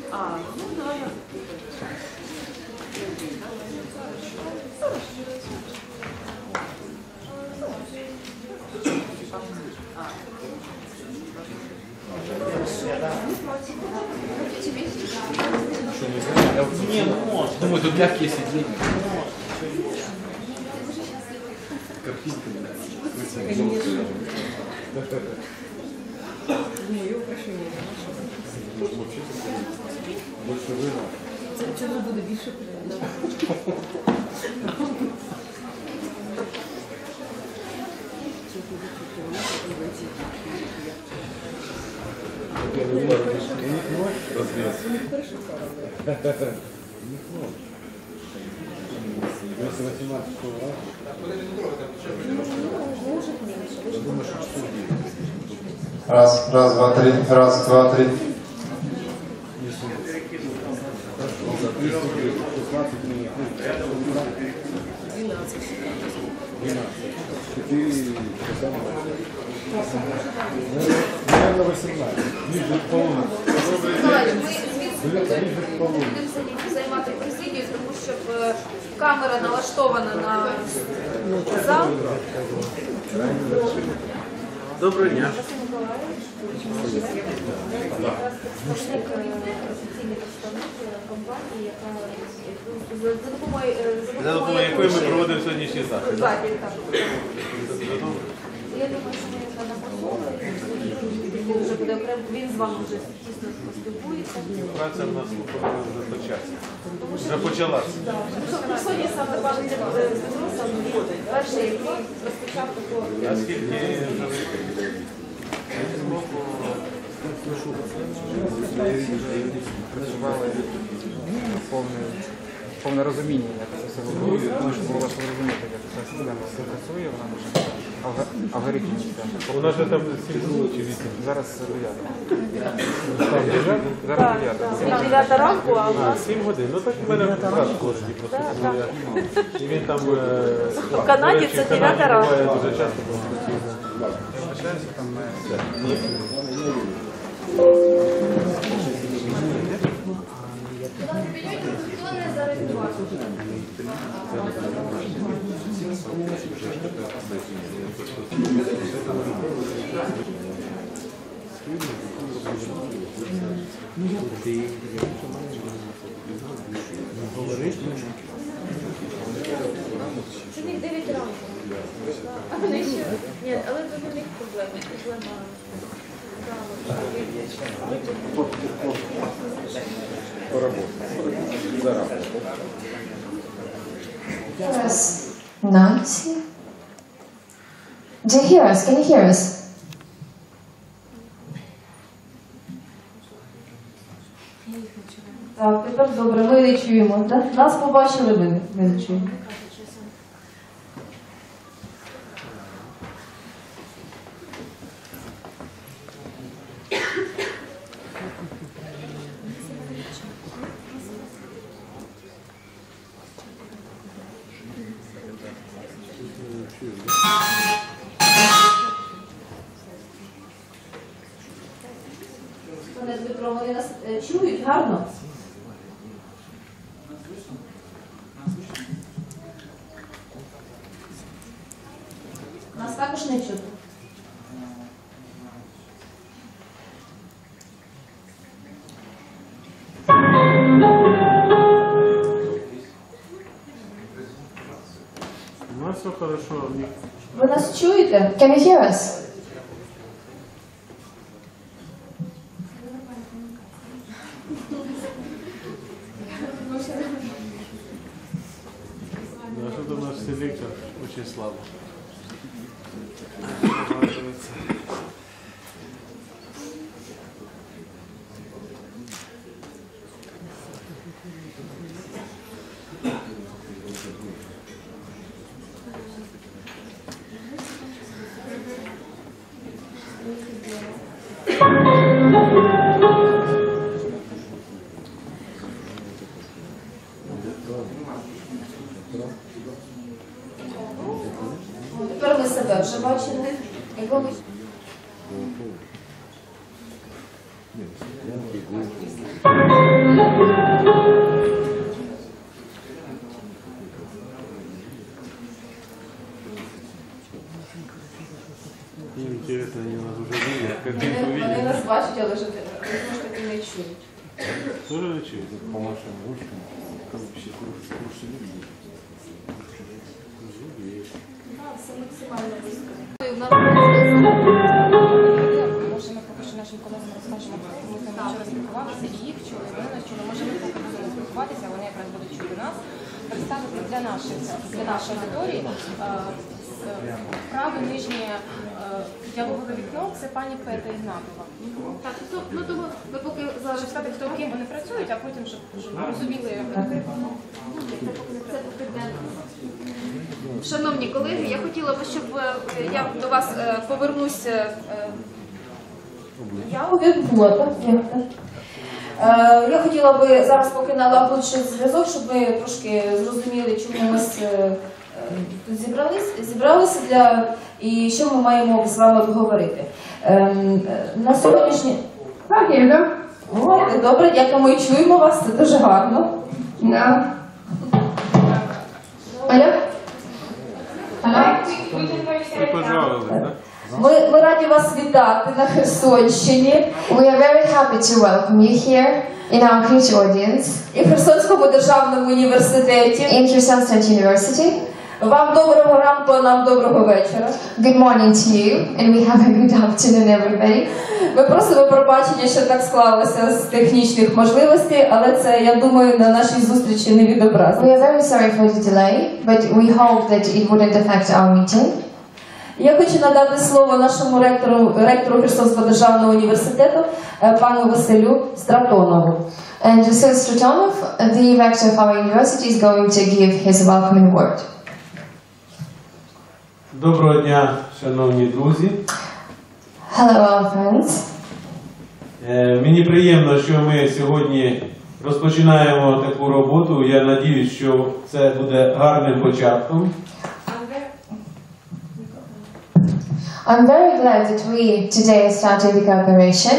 Ну да. Не, может. Думаю, тут мягкие сиденья. Картинка. Не, я украшение. Больше вина. Чого буде більше? Раз, два, три, раз, два, три. Наверное, 18. Ближе к полуночи. Будемо займати президію, тому що камера налаштована на зал. Доброго дня. За допомогою якої ми проводимо сьогоднішній захід. Я думаю, що ми його напрацьовуємо. Вже буде окремо, він з вами вже тісно поспілкується. Праця в нас вже почалася. Вже почалася. Сьогодні саме пан Петро, він перший, який розпочав таку. А скільки працювали повне розуміння, як це все виглядає, тому що було важко зрозуміти, як ця система працює, вона дуже алгоритмічна система. у нас же там 7 чи 8? Зараз 9. Зараз 9. 9 ранку, а у нас 7 годин. Ну так в мене брат в городі просто. І він там в Канаді це 9 ранку. буває дуже часто. Це них 9 ранку. А вони ще? Ні, але це не них проблема. Yes. Nancy? Do you hear us? Can you hear us? Так, тепер добре, ми не чуємо. Так? Нас побачили, ми не чуємо. Пане Дмитро, вони нас чують гарно? Нас також не чути. У нас все хорошо. Ви нас чуєте? Can you hear us? А что-то наш селектор очень слабо. Тепер ми себе вже бачимо. Якщо ми... речей. По вашим ручкам. Там вообще крушили. Все максимально близько. Може, ми поки що нашим колегам розкажемо, ми з ними вчора спілкувалися і їх чули, і вони нас чули. Може, ми поки будемо спілкуватися, вони якраз будуть чути нас. Представити для нашої аудиторії праве нижнє діалогове вікно – це пані Пета Ігнатова. Так, ну тому ми поки зараз Щоб сказати, хто ким вони працюють, а потім, щоб ми розуміли. це поки для нас. Шановні колеги, я хотіла б, щоб я до вас повернуся. Я увімкнула, так? Я хотіла би зараз поки налагоджувати зв'язок, щоб ми трошки зрозуміли, чому ми тут зібралися і що ми маємо з вами обговорити. На сьогоднішній... Добре, дякуємо і чуємо вас, це дуже гарно. Алло? Ми раді вас вітати на Херсонщині. We are very happy to welcome you here in our huge audience І в Херсонському державному університеті. in Kherson State University. Вам доброго ранку, а нам доброго вечора. Good morning to you, and we have a good afternoon, everybody. Ми просимо пробачення, що так склалося з технічних можливостей, але це, я думаю, на нашій зустрічі не We відобразиться. are very sorry for the delay, but we hope that it wouldn't affect our meeting. Я хочу надати слово нашому ректору Херсонського державного університету, пану Василю Стратонову. And Vasil Stratonov, the rector of our university, is going to give his welcoming word. Доброго дня, шановні друзі. Hello, our friends. Мені приємно, що ми сьогодні розпочинаємо таку роботу. Я сподіваюся, що це буде гарним початком. I'm very glad that we today started the cooperation.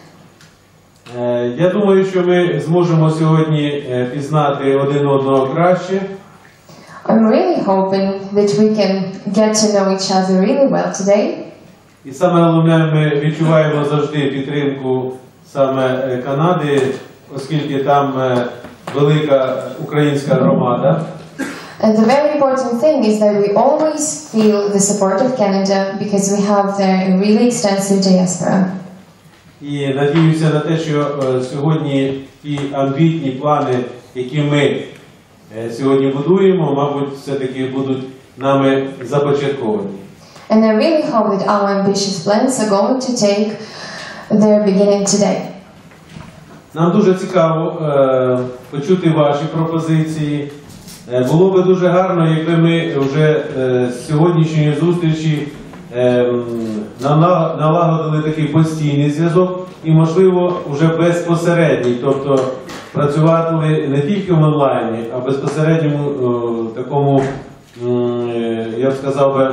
Я думаю, що ми зможемо сьогодні пізнати один одного краще. I'm really hoping that we can get to know each other really well today. І саме головне, ми відчуваємо завжди підтримку саме Канади, оскільки там велика українська громада. And the very important thing is that we always feel the support of Canada because we have there a really extensive diaspora. І надіюся на те, що сьогодні ті амбітні плани, які ми сьогодні будуємо, мабуть, все-таки будуть нами започатковані. And I really hope that our ambitious plans are going to take their beginning today. Нам дуже цікаво почути ваші пропозиції. Було би дуже гарно, якби ми вже з сьогоднішньої зустрічі налагодили такий постійний зв'язок і, можливо, вже безпосередній, тобто працювати не тільки в онлайні, а в безпосередньому такому, я б сказав би,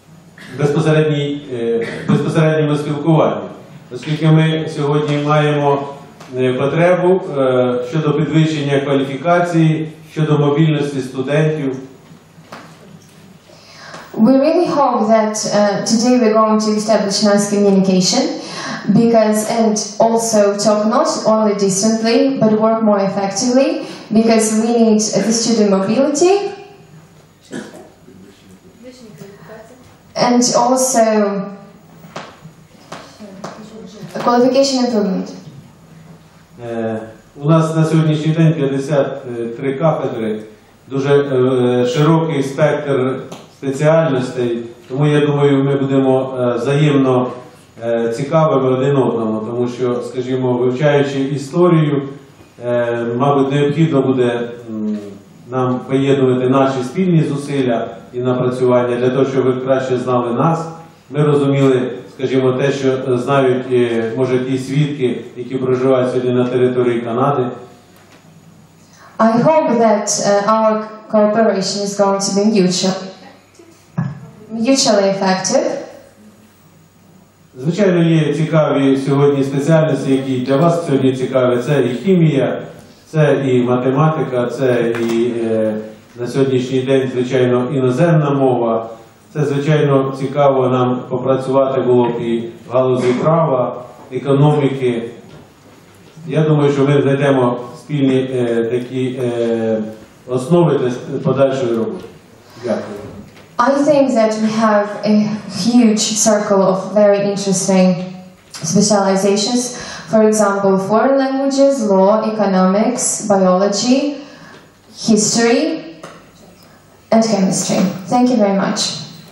безпосередньому спілкуванні. Оскільки ми сьогодні маємо потребу щодо підвищення кваліфікації, щодо мобільності студентів. We really hope that today we're going to establish nice communication and also talk not only distantly but work more effectively because we need the student mobility and also qualification improvement. У нас на сьогоднішній день 53 кафедри, дуже широкий спектр спеціальностей, тому я думаю, ми будемо взаємно цікавими один одному, тому що, скажімо, вивчаючи історію, мабуть, необхідно буде нам поєднувати наші спільні зусилля і напрацювання для того, щоб ви краще знали нас, ми розуміли, скажімо, те, що знають, може, ті свідки, які проживають сьогодні на території Канади. I hope that our cooperation is going to be mutually effective. Звичайно, є цікаві сьогодні спеціальності, які для вас сьогодні цікаві. Це і хімія, це і математика, це і на сьогоднішній день, звичайно, іноземна мова. Це, звичайно, цікаво нам попрацювати було б і в галузі права, економіки. Я думаю, що ми знайдемо спільні такі основи для подальшої роботи. Дякую. I think that we have a huge circle of very interesting specializations. For example, foreign languages, law, economics, biology, history, and chemistry. Thank you very much.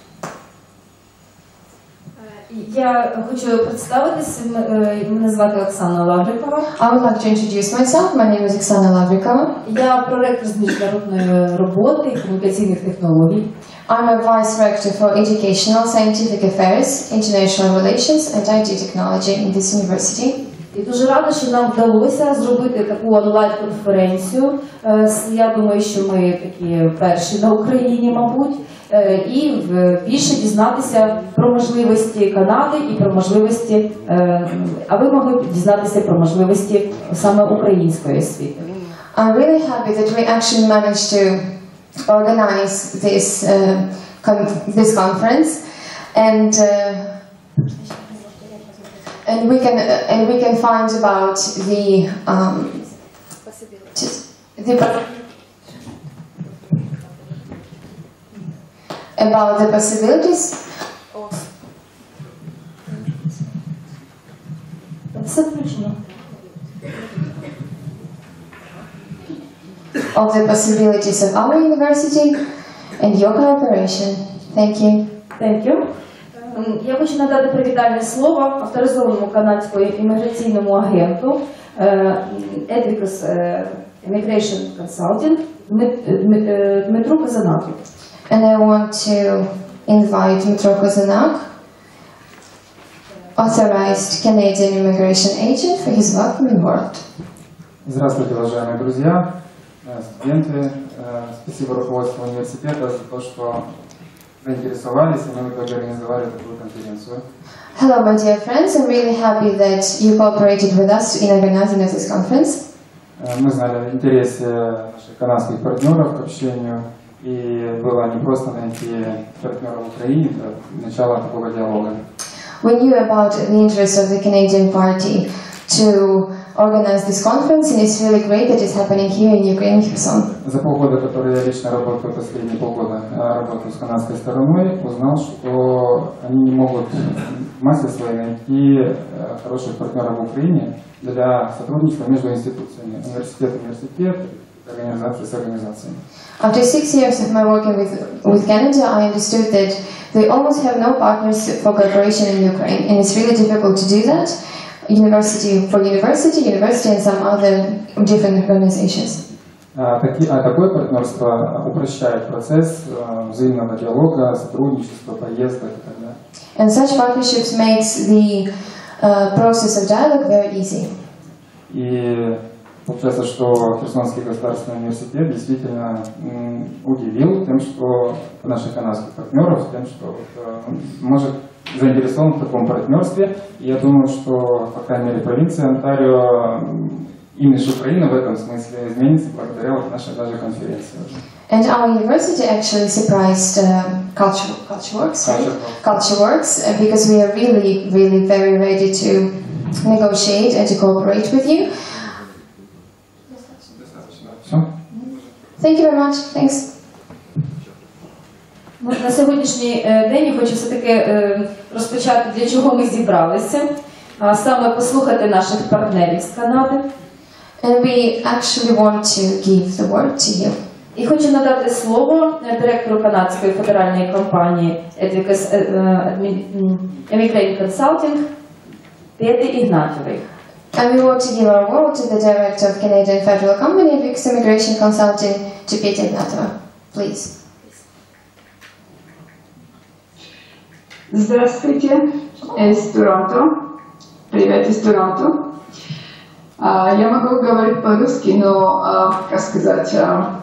Я хочу представитись. Мене звати Оксана Лаврикова. I would like to introduce myself. My name is Oksana Lavrikova. Я проректор з міжнародної роботи і комунікаційних технологій. I'm a Vice Rector for Educational, Scientific Affairs, International Relations and IT Technology in this university. І дуже рада, що нам вдалося зробити таку онлайн-конференцію. Я думаю, що ми такі перші на Україні, мабуть, і більше дізнатися про можливості Канади і про можливості, а ви могли б дізнатися про можливості саме української освіти. I'm really happy that we actually managed to organize this conference, and we can find about the possibilities Все включено. of the possibilities of our university and your cooperation. Thank you. Thank you. Я хочу надати привітальне слово авторизованому канадському імміграційному агенту Edvicus Immigration Consulting Дмитру Казанаку. And I want to invite Dmitro Kozanak, authorized Canadian immigration agent, for his welcoming word. Здравствуйте, уважаемые друзья, студенты. Спасибо руководству университета за то, что заинтересовались, и мы в итоге организовали такую конференцию. Hello, my dear friends. I'm really happy that you cooperated with us in organizing this conference. Мы знали о интересе наших канадских партнеров к общению, и было не просто найти партнера в Украине, это начало такого диалога. We knew about the interest of the Canadian party to organize this conference, and it's really great that it's happening here in Ukraine, Kherson. За полгода, которые я лично работаю, последние полгода работаю с канадской стороной, узнал, что они не могут в массе своей найти хороших партнеров в Украине для сотрудничества между институциями. Университет, организация с организациями. After 6 years of my working with Canada, I understood that they almost have no partners for cooperation in Ukraine, and it's really difficult to do that. University for university, and some other different organizations. Такое партнерство упрощает процесс взаимного диалога, сотрудничества, поездок и так далее. And such partnerships makes the process of dialogue very easy. И получается, что Херсонский государственный университет действительно удивил тем, что наших канадских партнеров, тем, что может заинтересован в таком партнерстве. И я думаю, что, по крайней мере, провинция Онтарио, имидж Украины в этом смысле изменится благодаря вот нашей даже конференции. And our university actually surprised CultureWorks, because we are really very ready to negotiate and to cooperate with you. Thank you very much. Thanks. На сьогоднішній день я хочу все-таки розпочати, для чого ми зібралися, а саме послухати наших партнерів з Канади. And we actually want to give the word to you. І хочу надати слово директору канадської федеральної компанії Edvicus Immigration Consulting Пети Ігнатівій. And we want to give our word to the director of Canadian federal company Edvicus Immigration Consulting, to Peti Ignatova. Please. Здравствуйте, из Торонто. Привет из Торонто. Я могу говорить по-русски, но, как сказать,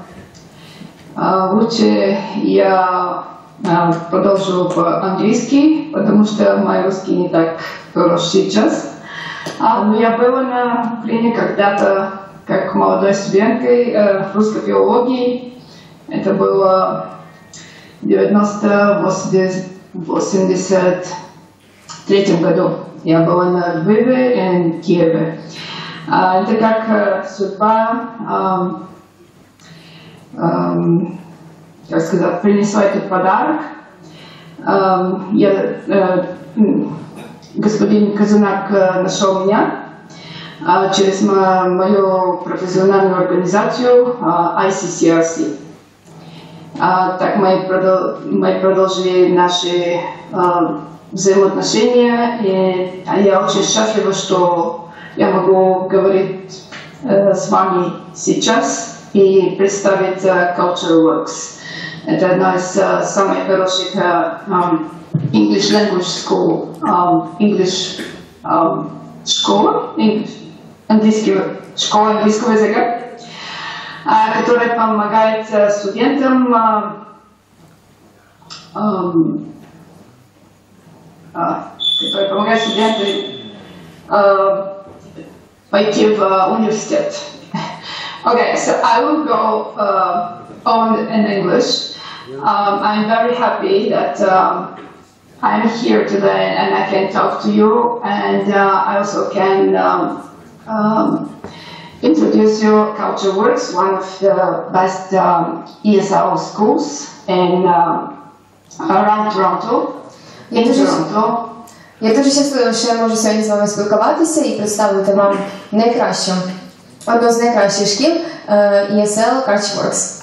лучше я продолжу по-английски, потому что мой русский не так хорош сейчас. Но я была на Украине когда-то как молодой студенткой русской филологии. Это было в 1983 году. Я была на Львове и Киеве. Это как судьба, как сказать, принесла этот подарок. Господин Казанак нашел меня через мою профессиональную организацию ICCRC. Так мы продолжили наши взаимоотношения, и я очень счастлива, что я могу говорить с вами сейчас и представить Culture Works. Это одна из самых хороших English Language School, школа английского языка, которая помогает студентам пойти в университет. Okay, so I will go on in English. I'm very happy that I'm here today and I can talk to you, and I also can introduce you Culture Works, one of the best ESL schools in around Toronto. Я дуже щаслива, що я можу сьогодні з вами спілкуватися і представити вам одну з найкращих шкіл ESL Culture Works.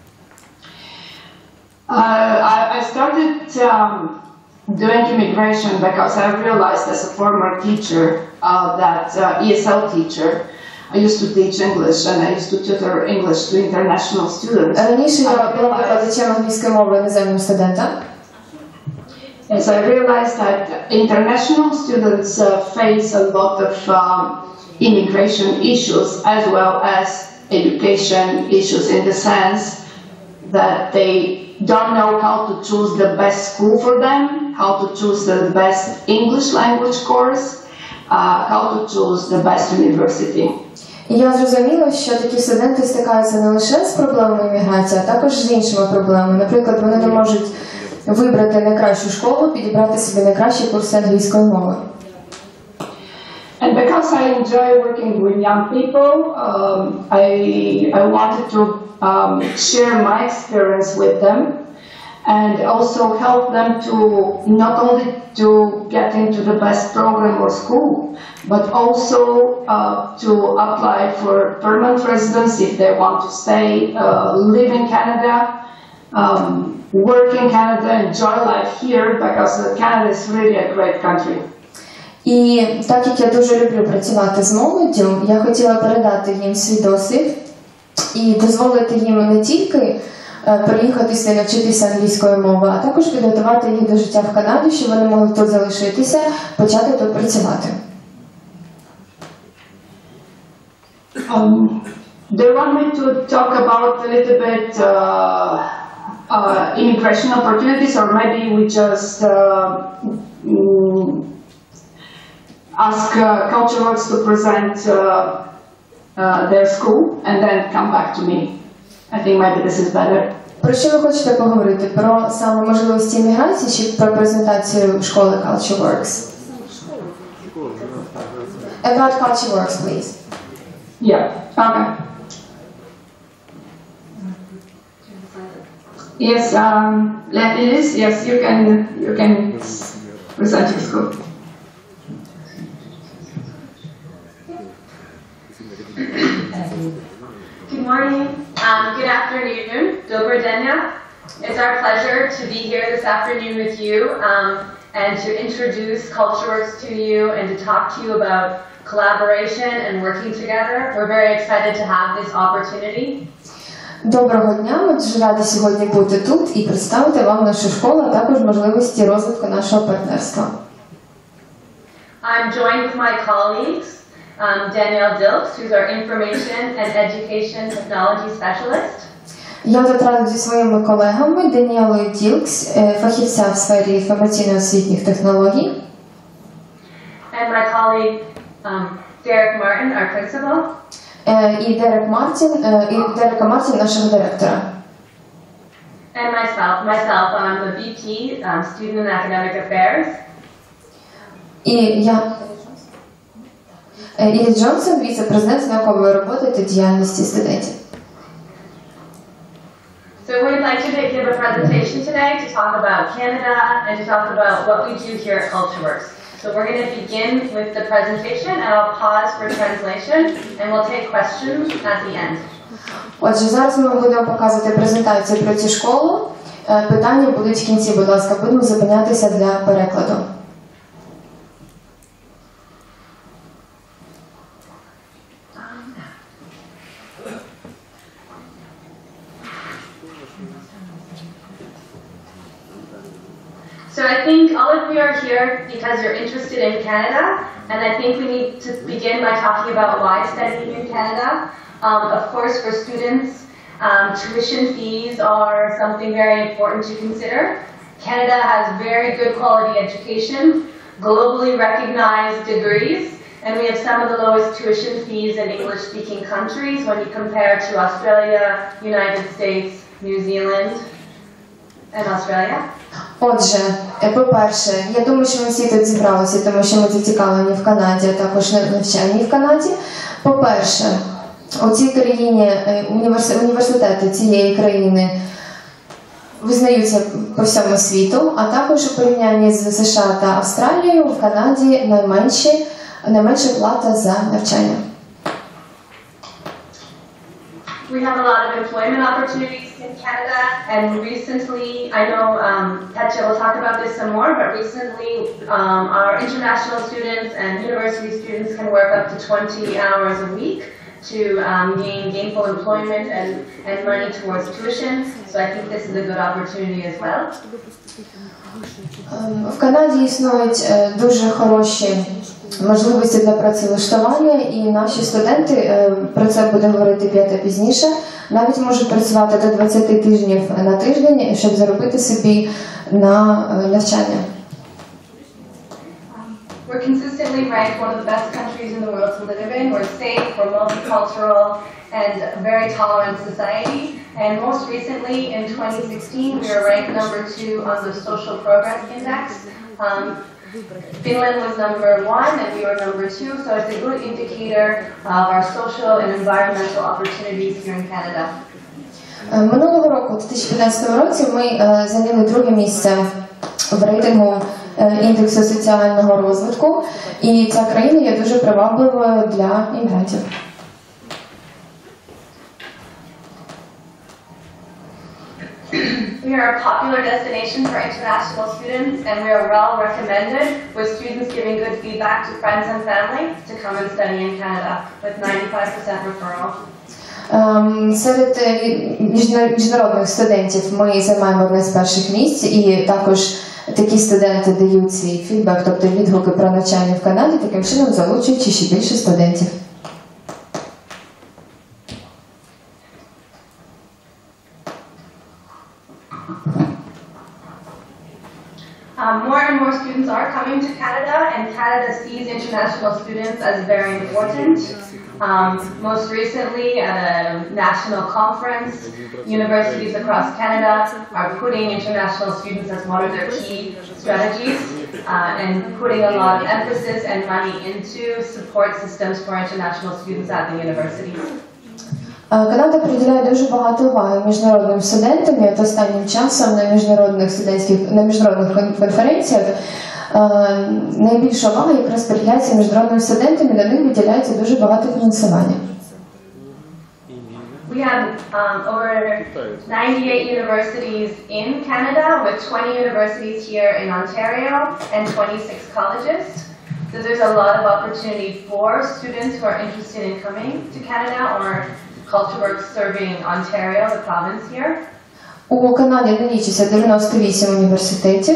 I started doing immigration because I realized as a former teacher that ESL teacher, I used to teach English and I used to tutor English to international students. Раніше я була викладачем англійської мови іноземним студентам. Yes, I realized that international students face a lot of immigration issues as well as education issues, in the sense that they don't know how to choose the best school for them, how to choose the best English language course, how to choose the best university. Я зрозуміла, що такі студенти стикаються не лише з проблемою імміграції, а також з іншими проблемами. Наприклад, вони не можуть вибрати найкращу школу, підібрати собі найкращі курси англійської мови. And because I enjoy working with young people, I wanted to share my experience with them and also help them to not only to get into the best program or school, but also to apply for permanent residence if they want to stay, live in Canada, work in Canada, enjoy life here, because Canada is really a great country. І так як я дуже люблю працювати з молоддю, я хотіла передати їм свій досвід і дозволити їм не тільки приїхати сюди навчитися англійської мови, а також підготувати їх до життя в Канаді, щоб вони могли тут залишитися, почати тут працювати. They want me to talk about a little bit immigration opportunities, or maybe we just ask Culture Works to present their school and then come back to me. I think maybe this is better. Про що ви хочете поговорити? Про саме можливості імміграції чи про презентацію школи Culture Works? About Culture Works, please. Yeah. Okay. Yes, Liz, yes, you can present your school. Good morning, good afternoon, Dobar Denya. It's our pleasure to be here this afternoon with you and to introduce CultureWorks to you and to talk to you about collaboration and working together. We're very excited to have this opportunity. Доброго дня, ми дуже раді сьогодні бути тут і представити вам нашу школу, а також можливості розвитку нашого партнерства. I'm joined with my colleagues, Danielle Dilks, who's our Information and Education Technology Specialist. Я тут разом зі своїми колегами Даніелою Ділкс, фахівця в сфері інформаційно-освітніх технологій. And my colleague, Derek Martin, our principal. І Дерека Мартін, нашого директора. And myself, I'm the VP, Student and Academic Affairs. І я Едіт Джонсон, віце-президент з наукової роботи та діяльності студентів. So we'd like to give a presentation today to talk about Canada and to talk about what we do here at CultureWorks. So we're going to begin with the presentation and I'll pause for translation and we'll take questions at the end. Отже, зараз ми будемо показувати презентацію про цю школу. Питання будуть в кінці, будь ласка, будемо зупинятися для перекладу. So I think all of you are here because you're interested in Canada, and I think we need to begin by talking about why studying in Canada. Of course, for students, tuition fees are something very important to consider. Canada has very good quality education, globally recognized degrees, and we have some of the lowest tuition fees in English-speaking countries when you compare to Australia, United States, New Zealand, and Australia. Отже, по-перше, я думаю, що ми всі тут зібралися, тому що ми зацікавлені в Канаді, а також навчанні в Канаді. По-перше, у цій країні університети цієї країни визнаються по всьому світу, а також у порівнянні з США та Австралією в Канаді найменша плата за навчання. We have a lot of employment opportunities in Canada, and recently, I know Katja will talk about this some more, but recently our international students and university students can work up to 20 hours a week to gain gainful employment and money towards tuition, so I think this is a good opportunity as well. В Канаді існують дуже хороші можливості для працевлаштування, і наші студенти, про це буде говорити П'ята пізніше, навіть можуть працювати до 20 тижнів на тиждень, щоб заробити собі на навчання. We're consistently ranked one of the best countries in the world to live in. We're safe, we're multicultural, and a very tolerant society. And most recently, in 2016, we were ranked number 2 on the Social Progress Index. Finland was number 1 and we were number 2, so it's a good indicator of our social and environmental opportunities here in Canada. Минулого року, у 2015 році, ми зайняли друге місце в рейтингу індексу соціального розвитку, і ця країна є дуже привабливою для іммігрантів. We are a popular destination for international students, and we are well recommended, with students giving good feedback to friends and family to come and study in Canada, with 95% referral. Серед міжнародних студентів ми займаємо одне з перших місць, і також такі студенти дають свій фідбек, тобто відгуки про навчання в Канаді, таким чином залучуючи ще більше студентів. More and more students are coming to Canada, and Canada sees international students as very important. Most recently, at a national conference, universities across Canada are putting international students as one of their key strategies and putting a lot of emphasis and money into support systems for international students at the universities. Канада приділяє дуже багато уваги міжнародним студентам, і останнім часом на міжнародних конференціях найбільша увага якраз приділяється міжнародним студентам, і на них виділяється дуже багато фінансування. We have over 98 universities in Canada, with 20 universities here in Ontario and 26 colleges. So there's a lot of opportunity for students who are interested in coming to Canada or CultureWorks serving Ontario, the province here. У Канаді налічується 98 університетів,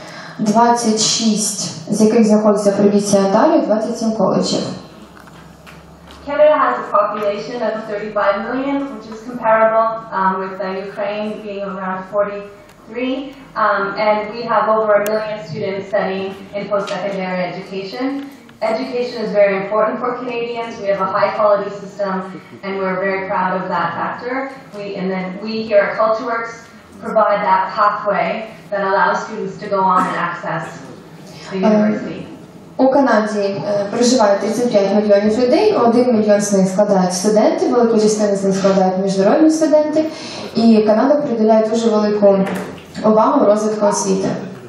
26 з яких знаходяться в провінції Онтаріо, 27 коледжів. Canada has a population of 35 million, which is comparable with Ukraine being around 43. And we have over 1 million students studying in post-secondary education. Education is very important for Canadians. We have a high-quality system, and we're very proud of that factor. We here at CultureWorks provide that pathway that allows students to go on and access the university. У Канаді проживає 35 мільйонів людей, 1 мільйон з них складають студенти, велику частину з них складають міжнародні студенти, і Канада приділяє дуже велику увагу розвитку освіти.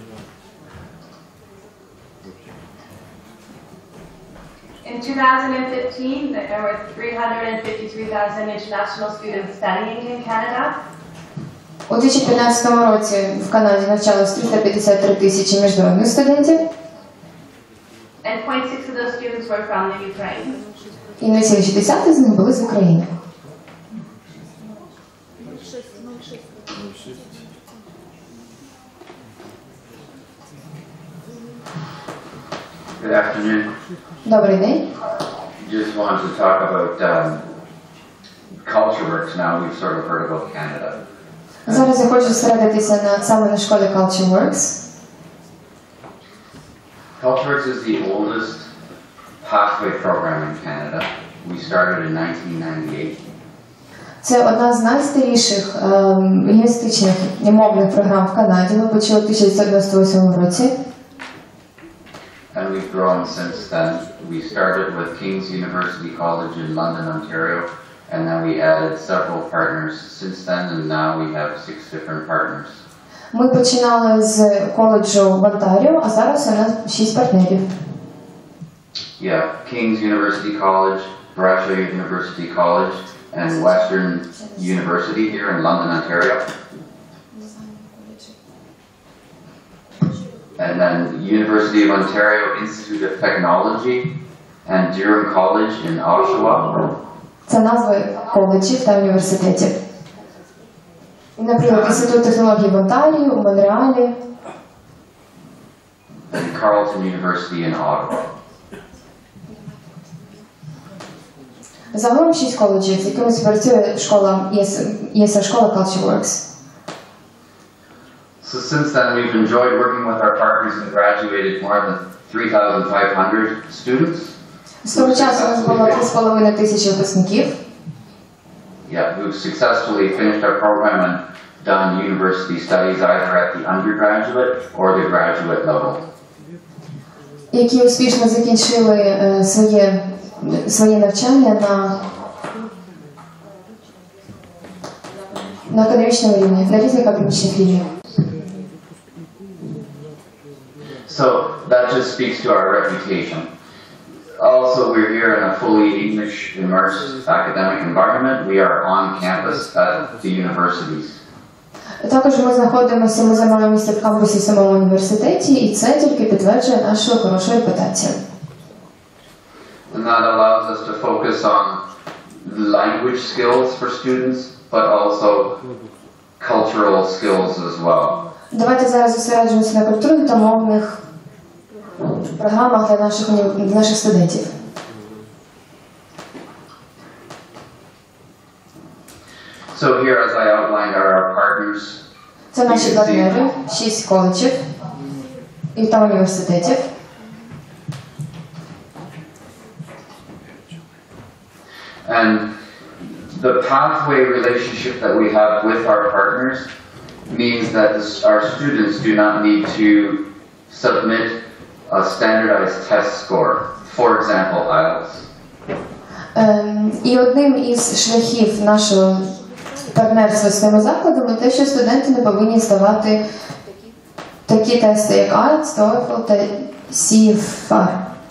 In 2015, there were 353,000 international students studying in Canada. У 2015 році в Канаді навчалось 353 тисячі міжнародних студентів, And 0.6 of those students were from the Ukraine. і 0,6 з них були з України. Good afternoon. Добрий день. Just wanted to talk about CultureWorks now. We've sort of heard about Canada. Зараз я хочу зосередитися саме на школі CultureWorks. CultureWorks is the oldest pathway program in Canada. We started in 1998. Це одна з найстаріших лінгвістичних і мовних програм в Канаді. Ми почали в 1998 році. And we've grown since then. We started with King's University College in London, Ontario, and then we added several partners since then, and now we have 6 different partners. Ми починали з коледжу в Онтаріо, а зараз у нас 6 партнерів. Yeah, King's University College, Brashear University College, and Western University here in London, Ontario. And then University of Ontario Institute of Technology and Durham College in Oshawa. Це назви коледжів та університетів. Наприклад, Інститут технологій в Онтарії, у Монреалі. And Carleton University in Ottawa. Загалом 6 коледжів, з якими співпрацює школа, ЄСР школа CultureWorks. So since then we've enjoyed working with our partners and graduated more than 3,500 students. З того часу у нас було 3,5 тисячі випускників. Yeah, who've successfully finished our program and done university studies either at the undergraduate or the graduate level. Які успішно закінчили своє навчання на академічному рівні, на різних академічних рівнях. So that just speaks to our reputation. Also, we're here in a fully English immersed academic environment. We are on campus at the universities. Також ми займаємо місце в кампусі в самому університеті, і це тільки підтверджує нашу хорошу репутацію. And that allows us to focus on language skills for students, but also cultural skills as well. Давайте зараз зосереджуємося на культурних та мовних програмах для наших студентів. So here, as I outlined, are our partners. Це наші партнери, 6 коледжів і та університетів. And the pathway relationship that we have with our partners means that our students do not need to submit a standardized test score, for example, IELTS. І одним із шляхів нашого партнерства з цими закладами те, що студенти не повинні здавати такі тести, як IELTS, TOEFL та CFR.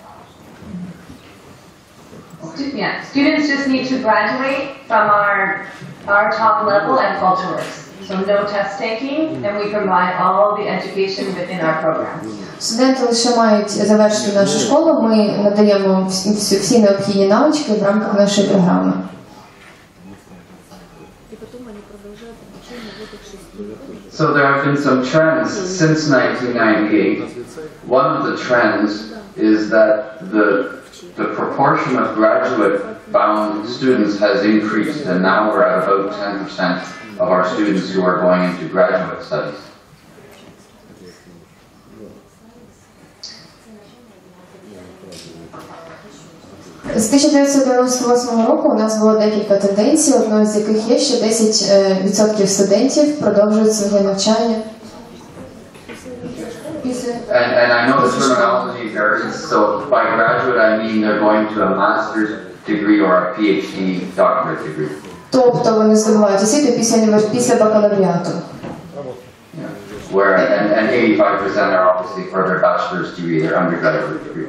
Yeah, students just need to graduate from our top level at CultureWorks. So no test taking, and we provide all the education within our program. Студенти лише мають завершити нашу школу, ми надаємо всі необхідні навички в рамках нашої програми. So there have been some trends since 1998. One of the trends is that the proportion of graduate-bound students has increased, and now we're at about 10% of our students who are going into graduate studies. З 1998 року у нас було декілька тенденцій, одною з яких є, що 10% студентів продовжують своє навчання. And I know the terminology varies. So by graduate, I mean they're going to a master's degree or a PhD doctorate degree. Тобто вони здобувають освіту після бакалавріату. Where and 85% are obviously for their bachelor's degree, their undergraduate degree.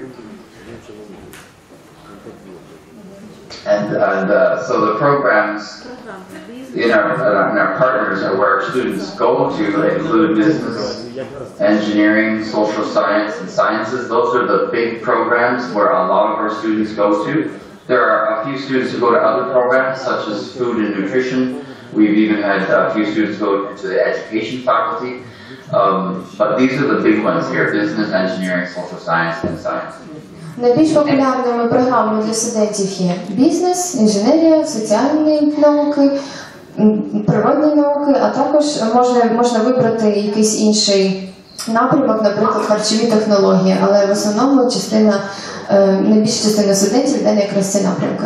And so the programs in our partners are where students go to include business, engineering, social science, and sciences. Those are the big programs where a lot of our students go to. There are a few students who go to other programs such as food and nutrition. We've even had a few students go to the education faculty. But these are the big ones here: business, engineering, social science, and science. Найбільш популярними програмами для студентів є бізнес, інженерія, соціальні науки, природні науки, а також можна вибрати якийсь інший напрямок, наприклад, харчові технології, але в основному найбільша частина студентів йде якраз ці напрямки.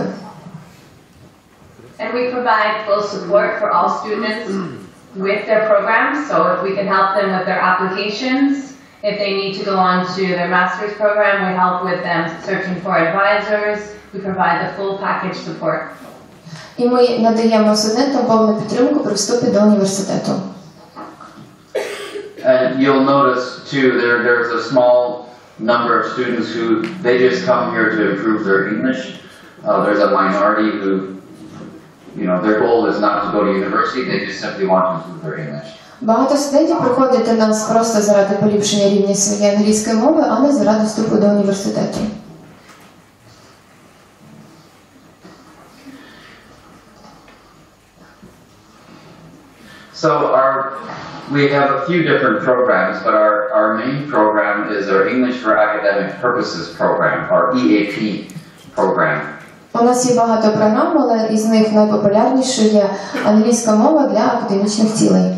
And we provide full support for all students with their programs, so if we can help them with their applications, if they need to go on to their master's program, we help with them searching for advisors, we provide the full package support. І ми надаємо студентам повну підтримку при вступі до університету. And you'll notice too, there's a small number of students who they just come here to improve their English. There's a minority who, their goal is not to go to university, they just simply want to improve their English. Багато студентів приходять до нас просто заради поліпшення рівня своєї англійської мови, а не заради вступу до університету. So we have a few different programs, but our main program is our English for Academic Purposes program, our EAP program. У нас є багато програм, але із них найпопулярнішою є англійська мова для академічних цілей.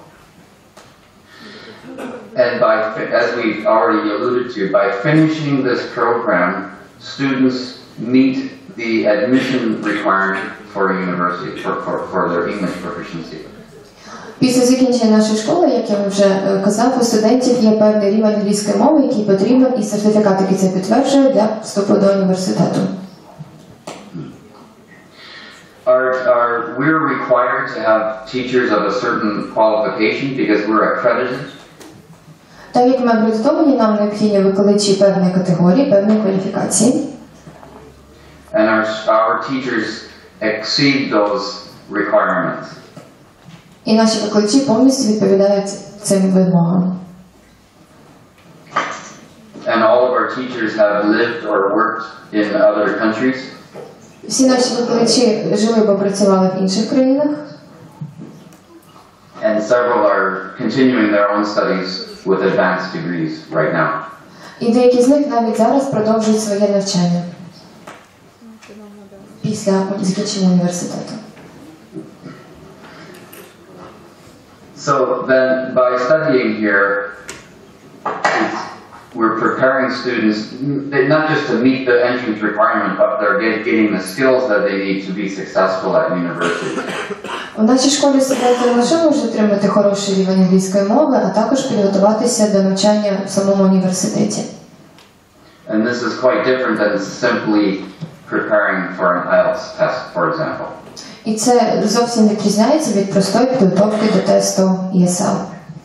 And as we've already alluded to, by finishing this program, students meet the admission requirement for a university, for their English proficiency. Після закінчення нашої школи, як я вже казав, у студентів є певний рівень англійської мови, який потрібен, і сертифікат, який це підтверджує для вступу до університету. We're required to have teachers of a certain qualification because we're accredited. Так як ми акредитовані, нам необхідні викладачі певної категорії, певної кваліфікації. And our teachers exceed those requirements. І наші викладачі повністю відповідають цим вимогам. And all of our teachers have lived or worked in other countries. Всі наші викладачі жили або працювали в інших країнах. And several are continuing their own studies with advanced degrees right now. І деякі з них навіть зараз продовжують своє навчання після закінчення університету. So then, by studying here, we're preparing students not just to meet the entrance requirement, but they're getting the skills that they need to be successful at university. У нашій школі студенти не лише можуть отримати хороший рівень англійської мови, а також підготуватися до навчання в самому університеті. And this is quite different than simply preparing for an IELTS test, for example. І це зовсім відрізняється від простої підготовки до тесту ESL.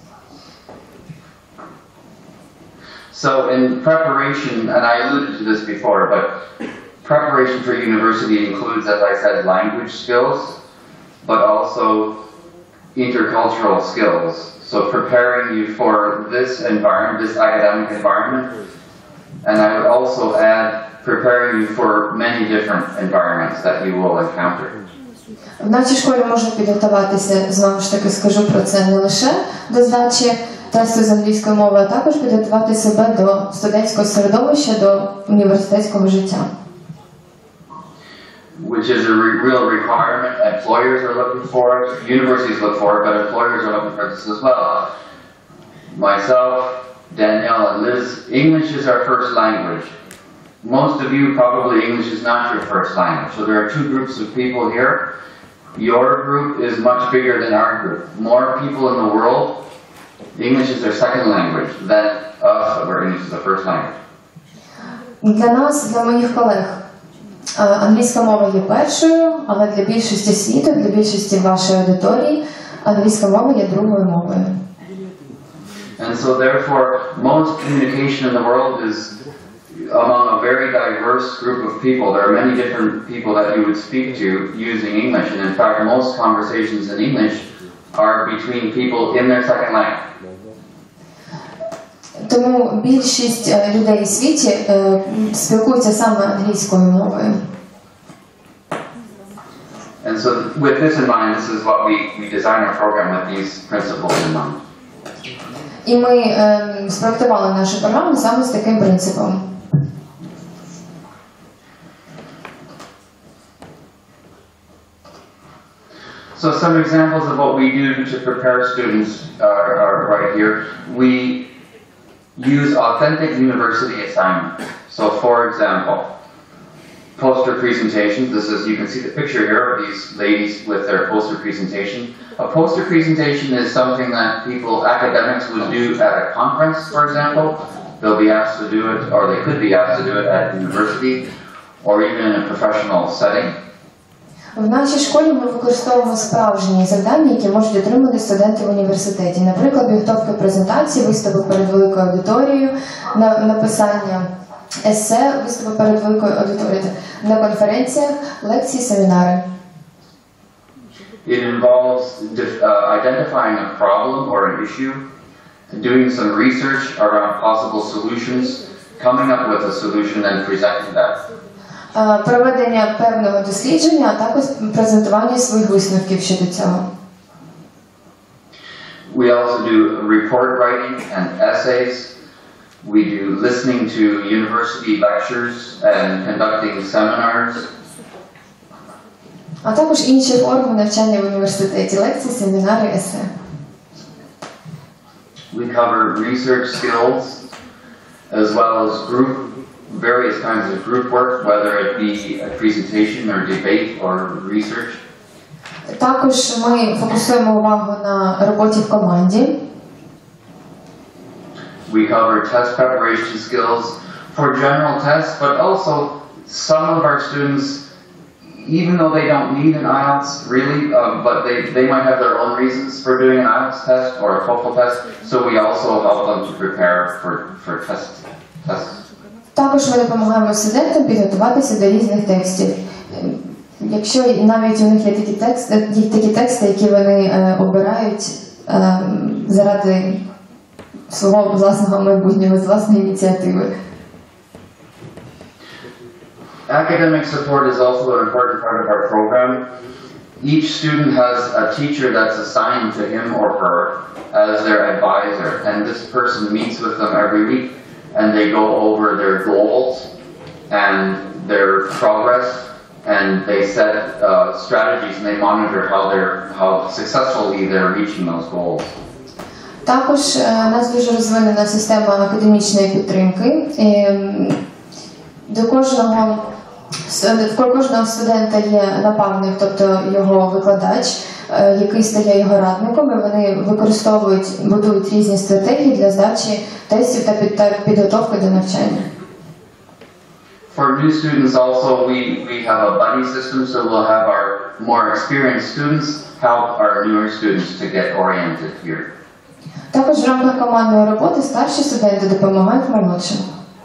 So in preparation, and I alluded to this before, but preparation for university includes, as I said, language skills, but also intercultural skills. So preparing you for this environment, this academic environment, and I would also add preparing you for many different environments that you will encounter. В нашій школі можна підготуватися, знову ж таки скажу про це, не лише до здачі тесту з англійської мови, а також підготувати себе до студентського середовища, до університетського життя. Which is a real requirement. Employers are looking for it, universities look for it, but employers are looking for this as well. Myself, Danielle, and Liz, English is our first language. Most of you, probably English is not your first language. So there are two groups of people here. Your group is much bigger than our group. More people in the world, English is their second language than us, where English is the first language. Для нас, для моїх колег, англійська мова є першою, але для більшості світу, для більшості вашої аудиторії, англійська мова є другою мовою. And so therefore, most communication in the world is among a very diverse group of people. There are many different people that you would speak to using English, and in fact, most conversations in English are between people in their second language. Тому більшість людей у світі спілкуються саме англійською мовою. And so with this in mind, this is what we design our program with these principles in mind. І ми спроектували нашу програму саме з таким принципом. So some examples of what we do to prepare students are right here. We use authentic university assignment. So for example, poster presentations. This is, you can see the picture here of these ladies with their poster presentation. A poster presentation is something that people, academics, would do at a conference, for example. They'll be asked to do it, or they could be asked to do it at university, or even in a professional setting. В нашій школі ми використовуємо справжні завдання, які можуть отримати студенти в університеті. Наприклад, підготовка презентацій, виступи перед великою аудиторією, написання есе, виступи перед великою аудиторією, на конференціях, лекції, семінари. It involves identifying a problem or an issue, doing some research around possible solutions, coming up with a solution and presenting that. Проведення певного дослідження, а також презентування своїх висновків щодо цього. We also do report writing and essays. We do listening to university lectures and conducting seminars. А також інші форми навчання в університеті, лекції, семінари, есе. We cover research skills as well as various kinds of group work, whether it be a presentation or debate or research. Також ми фокусуємо увагу на роботі в команді. We cover test preparation skills for general tests, but also some of our students, even though they don't need an IELTS really, but they might have their own reasons for doing an IELTS test or a TOEFL test, so we also help them to prepare for tests. Також ми допомагаємо студентам підготуватися до різних текстів. Якщо навіть у них є такі тексти, які вони обирають заради свого власного майбутнього, з власної ініціативи. Academic support is also an important part of our program. Each student has a teacher that's assigned to him or her as their advisor, and this person meets with them every week, and they go over their goals and their progress, and they set strategies, and they monitor how successfully they're reaching those goals. Також у нас дуже розвинена система академічної підтримки. До кожного студента є напарник, тобто його викладач, який стає його радником, і вони будують різні стратегії для здачі тестів та підготовки до навчання. For new students also, we have a buddy system, so we'll have our more experienced students help our newer students to get oriented here. Також в рамках командної роботи старші студенти допомагають молодшим.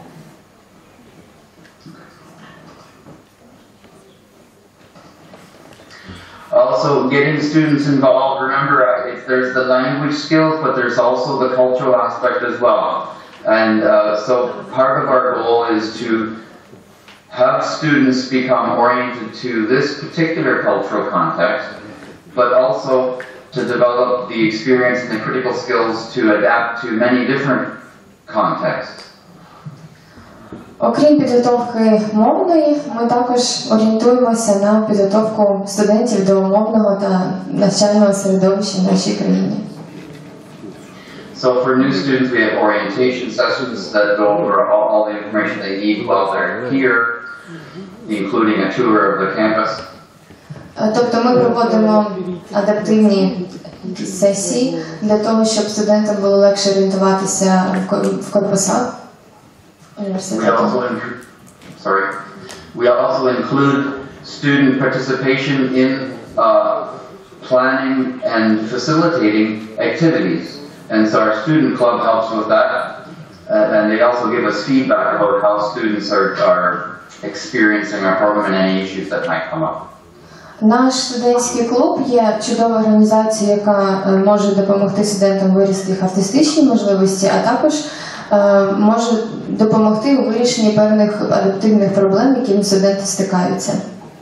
Also, getting students involved, remember, there's the language skills, but there's also the cultural aspect as well. And so part of our goal is to have students become oriented to this particular cultural context, but also to develop the experience and the critical skills to adapt to many different contexts. Окрім підготовки мовної, ми також орієнтуємося на підготовку студентів до мовного та навчального середовища в нашій країні. So for new students, we have orientation sessions that go over all the information they need while they're here, including a tour of the campus. Тобто ми проводимо адаптивні сесії для того, щоб студентам було легше орієнтуватися в корпусах університету. We also include student participation in planning and facilitating activities. And so our student club helps with that. And they also give us feedback about how students are experiencing our program and any issues that might come up. Наш студентський клуб є чудова організація, яка може допомогти студентам вирісти їх артистичні можливості, а також може допомогти у вирішенні певних адаптивних проблем, якими студенти стикаються.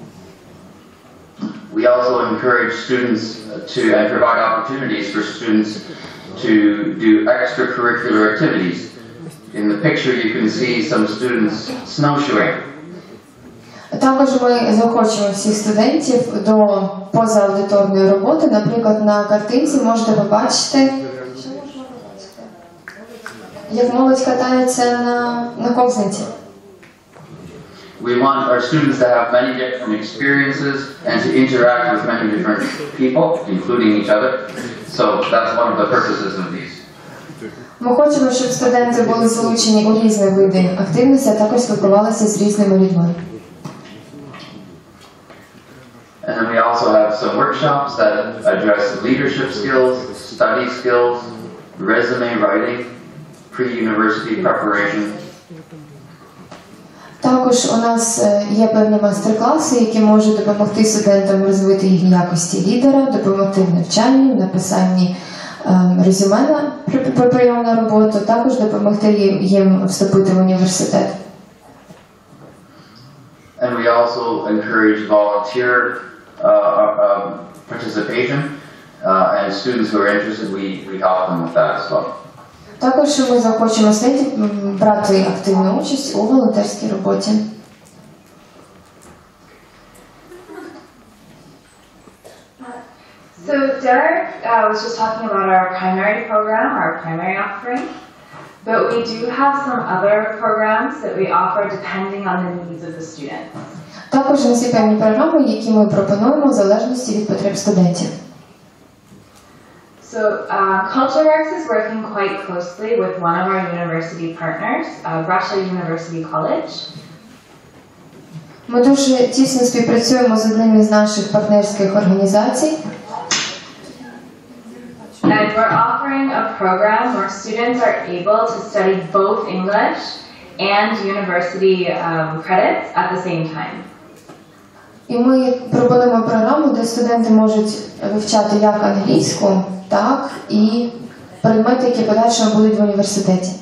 We also encourage students to and provide opportunities for students to do extracurricular activities. In the picture you can see some students snowshoeing. Також ми заохочуємо всіх студентів до позааудиторної роботи. Наприклад, на картинці можете побачити, як молодь катається на ковзанці. We want our students to have many different experiences and to interact with many different people, including each other. So that's one of the purposes of these. Ми хочемо, щоб студенти були залучені у різні види активності, а також спілкувалися з різними людьми. And then we also have some workshops that address leadership skills, study skills, resume writing, pre-university preparation. Також у нас є певні майстер-класи, які можуть допомогти студентам розвити їхні якості лідера, допомогти в навчанні, в написанні резюме на прийом на роботу, також допомогти їм вступити в університет. And we also encourage volunteer participation, and students who are interested, we help them with that as well. Також ми захочемо студентів брати активну участь у волонтерській роботі. So Derek was just talking about our primary program, our primary offering, but we do have some other programs that we offer depending on the needs of the students. Також у нас є певні програми, які ми пропонуємо в залежності від потреб студентів. So CultureWorks is working quite closely with one of our university partners, Russia University College. Ми дуже тісно співпрацюємо з одним із наших партнерських організацій. And we're offering a program where students are able to study both English and university credits at the same time. І ми пропонуємо програму, де студенти можуть вивчати як англійську, так і предмети, які подальшому будуть в університеті.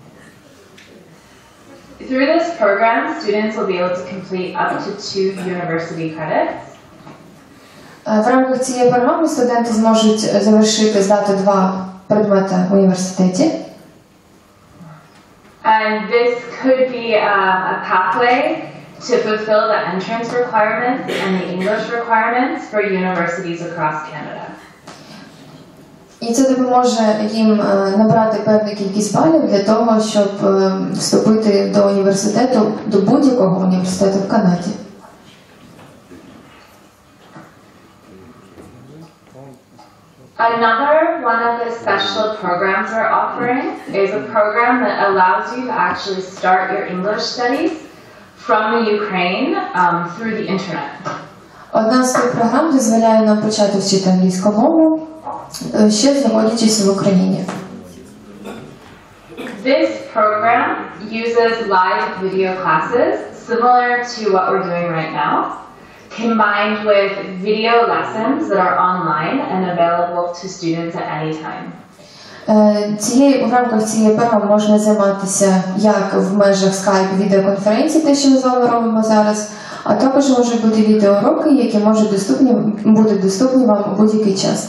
Through this program, students will be able to complete up to 2 university credits. В рамках цієї програми студенти зможуть здати 2 предмети в університеті. And this could be a pathway to fulfill the entrance requirements and the English requirements for universities across Canada. І це допоможе їм набрати певну кількість балів для того, щоб вступити до університету, до будь-якого університету в Канаді. Another one of the special programs we're offering is a program that allows you to actually start your English studies from the Ukraine through the internet. Одна з цих програм дозволяє нам почати вчити англійську мову, ще знаходячись в Україні. This program uses live video classes similar to what we're doing right now, combined with video lessons that are online and available to students at any time. В рамках цієї програми можна займатися як в межах Skype відеоконференцій, те, що ми з вами робимо зараз, а також можуть бути відеоуроки, які будуть доступні вам у будь-який час.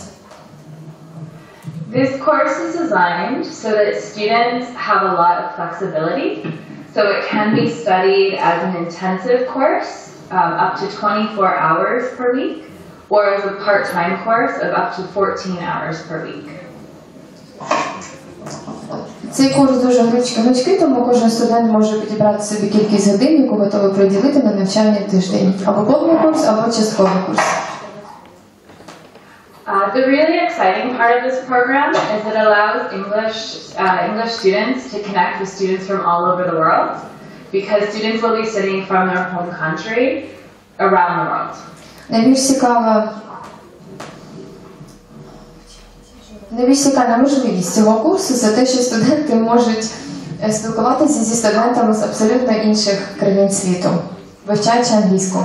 This course is designed so that students have a lot of flexibility, so it can be studied as an intensive course up to 24 hours per week, or as a part-time course of up to 14 hours per week. Цей курс дуже гнучкий, тому кожен студент може підібрати собі кількість годин, яку готовий приділити на навчання в тиждень. Або повний курс, або частковий курс. The really exciting part of this program is it allows English students to connect with students from all over the world. because students will be studying from their home country around the world. Найбільш цікава можливість цього курсу – це те, що студенти можуть спілкуватися зі студентами з абсолютно інших країн світу, вивчаючи англійську.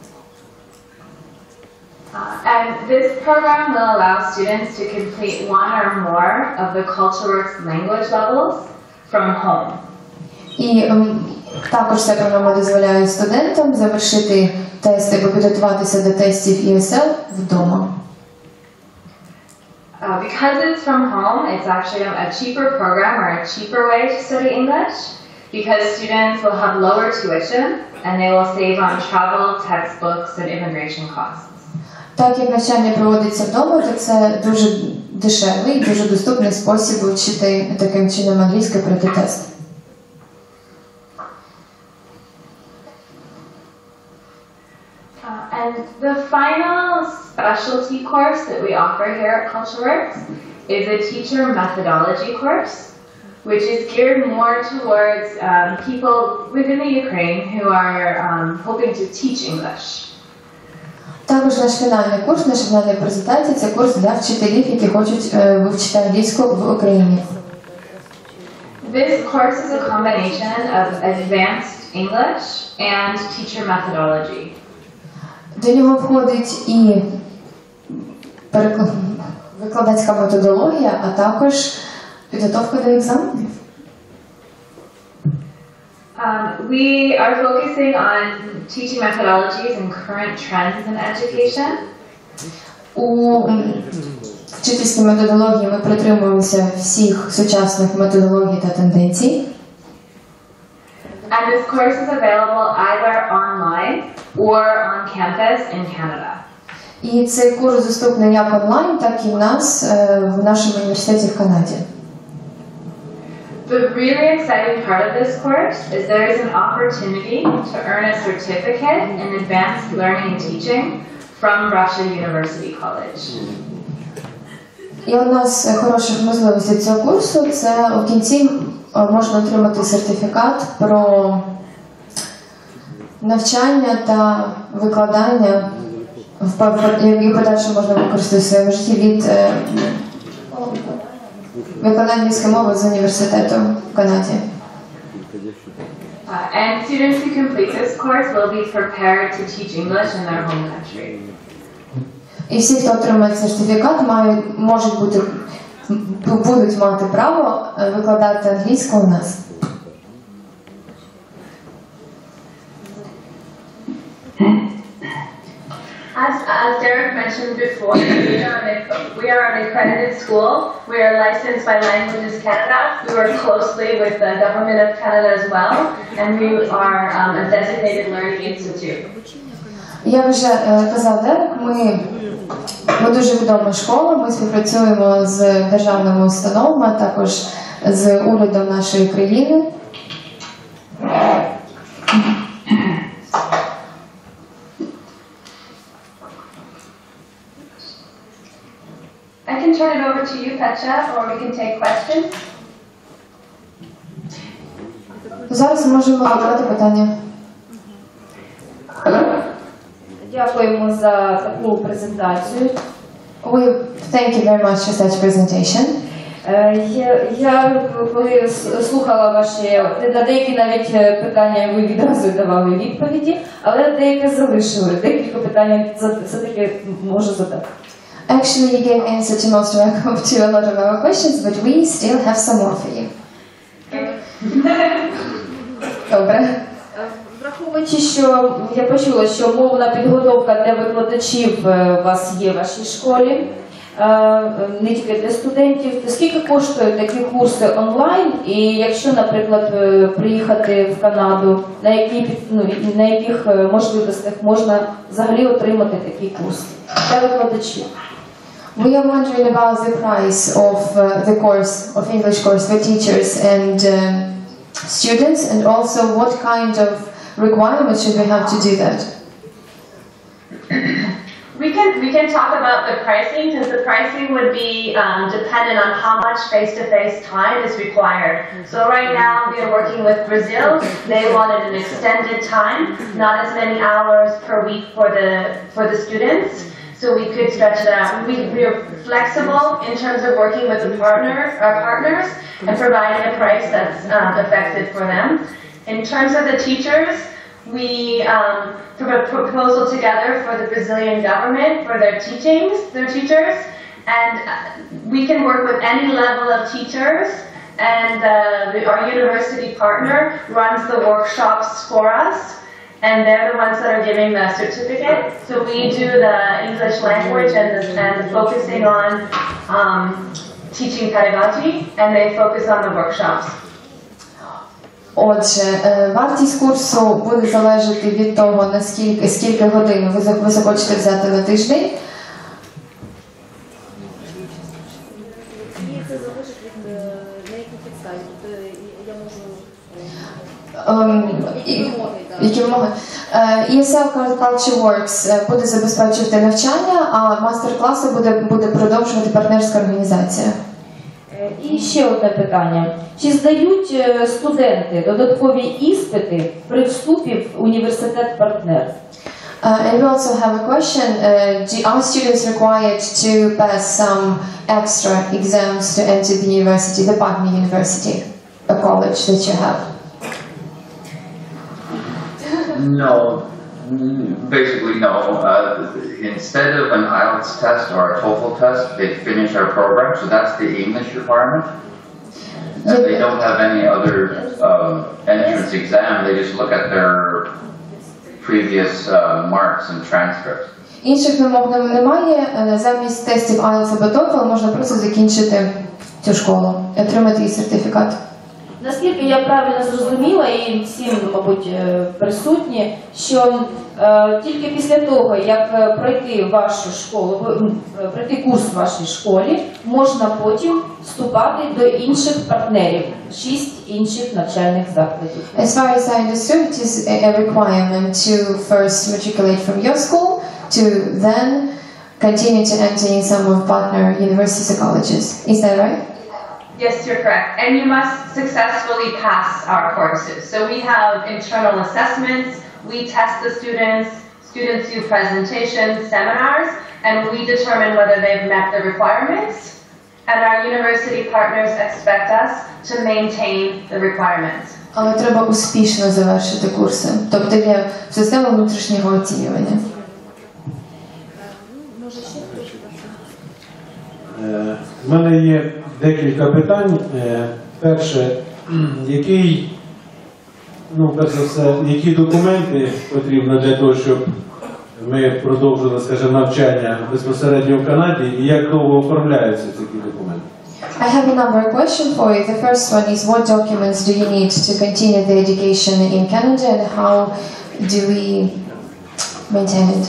And this program will allow students to complete one or more of the CultureWorks language levels from home. І також ця програма дозволяє студентам завершити тести або підготуватися до тестів ESL вдома. Because it's from home, it's actually a cheaper program or a cheaper way to study English because students will have lower tuition and they will save on travel, textbooks, and immigration costs. Так як навчання проводиться вдома, то це дуже дешевий і дуже доступний спосіб вчити таким чином англійську і пройти тест. And the final specialty course that we offer here at CultureWorks is a teacher methodology course, which is geared more towards people within the Ukraine who are hoping to teach English. Також наш фінальний курс, наша фінальна презентація – це курс для вчителів, які хочуть вивчити англійську в Україні. This course is a combination of advanced English and teacher methodology. До нього входить і викладацька методологія, а також підготовка до екзаменів. We are focusing on teaching methodologies and current trends in education. У вчительській методології ми притримуємося всіх сучасних методологій та тенденцій. And this course is available either online or on campus in Canada. І цей курс доступний як онлайн, так і в нас, в нашому університеті в Канаді. The really exciting part of this course is there is an opportunity to earn a certificate in advanced learning and teaching from Russia University College. І одна з хороших можливостей цього курсу – це у кінці можна отримати сертифікат про навчання та викладання, і подальше можна використати в своєму житті від викладання англійської мови з університету в Канаді. And students who complete this course will be prepared to teach English in their home country. І всі, хто отримає сертифікат, будуть мати право викладати англійську у нас. As Derek mentioned before, we are an accredited school. We are licensed by Languages Canada. We work closely with the Government of Canada as well, and we are a designated learning institute. Як вже казав Дерек, ми дуже відома школа, ми співпрацюємо з державними установами, а також з урядом нашої країни. I can turn it over to you, Petya, or we can take questions. Зараз можемо задавати питання. Дякуємо за таку презентацію. We thank you very much for such presentation. Я коли слухала ваші, на деякі навіть питання ви відразу давали відповіді, але деякі залишили. Декілька питань все-таки можу задати. Actually, you gave answer to most to a lot of our questions, but we still have some more for you. Добре. Враховуючи, що я почула, що мовна підготовка для викладачів у вас є в вашій школі, не тільки для студентів, то скільки коштують такі курси онлайн? І якщо, наприклад, приїхати в Канаду, на яких можливостях можна взагалі отримати такий курс для викладачів? We are wondering about the price of the course, of English course for teachers and students, and also what kind of requirements should we have to do that? We can talk about the pricing, because the pricing would be dependent on how much face-to-face time is required. So right now we are working with Brazil. They wanted an extended time, not as many hours per week for the students. So we could stretch it out. We are flexible in terms of working with our partners and providing a price that's effective for them. In terms of the teachers, we put a proposal together for the Brazilian government for their teachers, and we can work with any level of teachers, and our university partner runs the workshops for us, and they're the ones that are giving the certificate. So we do the English language and focusing on teaching pedagogy, and they focus on the workshops. Отже, вартість курсу буде залежати від того, скільки годин ви захочете взяти на тиждень. І це залежить від на якій підставі. Тобто я можу Які вимоги? ESL Culture Works буде забезпечувати навчання, а мастер-класи буде продовжувати партнерська організація. І ще одне питання. Чи здають студенти додаткові іспити при вступі в університет-партнер? And we also have a question. Are students required to pass some extra exams to enter the university, the partner university, a college that you have? No, basically no. Instead of an IELTS test or a TOEFL test, they finish our program, so that's the English requirement. And they don't have any other entrance exam, they just look at their previous marks and transcripts. Інших вимог немає. Замість тестів IELTS або TOEFL можна просто закінчити цю школу і отримати її сертифікат. Наскільки я правильно зрозуміла, і всім, мабуть, присутні, що тільки після того, як пройти вашу школу, пройти курс в вашій школі, можна потім вступати до інших партнерів, 6 інших навчальних закладів. As far as I understood, it is a requirement to first matriculate from your school, to then continue to enter in some of partner universities or colleges. Is that right? Yes, you're correct. And you must successfully pass our courses. So we have internal assessments, we test the students do presentations, seminars, and we determine whether they've met the requirements. And our university partners expect us to maintain the requirements. Але треба успішно завершити курси. Тобто є система внутрішнього оцінювання. У мене є декілька питань. Перше, перш за все, які документи потрібно для того, щоб ми продовжили, скажімо, навчання безпосередньо в Канаді, і як довго оформляються такі документи? I have a number of questions for you. The first one is, what documents do you need to continue the education in Canada, and how do we maintain it?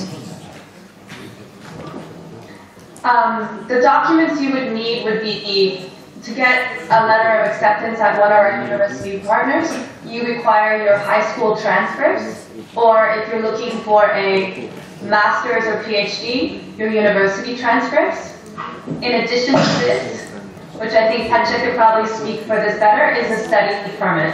The documents you would need would be to get a letter of acceptance at one of our university partners. You require your high school transcripts, or if you're looking for a master's or PhD, your university transcripts. In addition to this, which I think Pecha could probably speak for this better, is a study permit.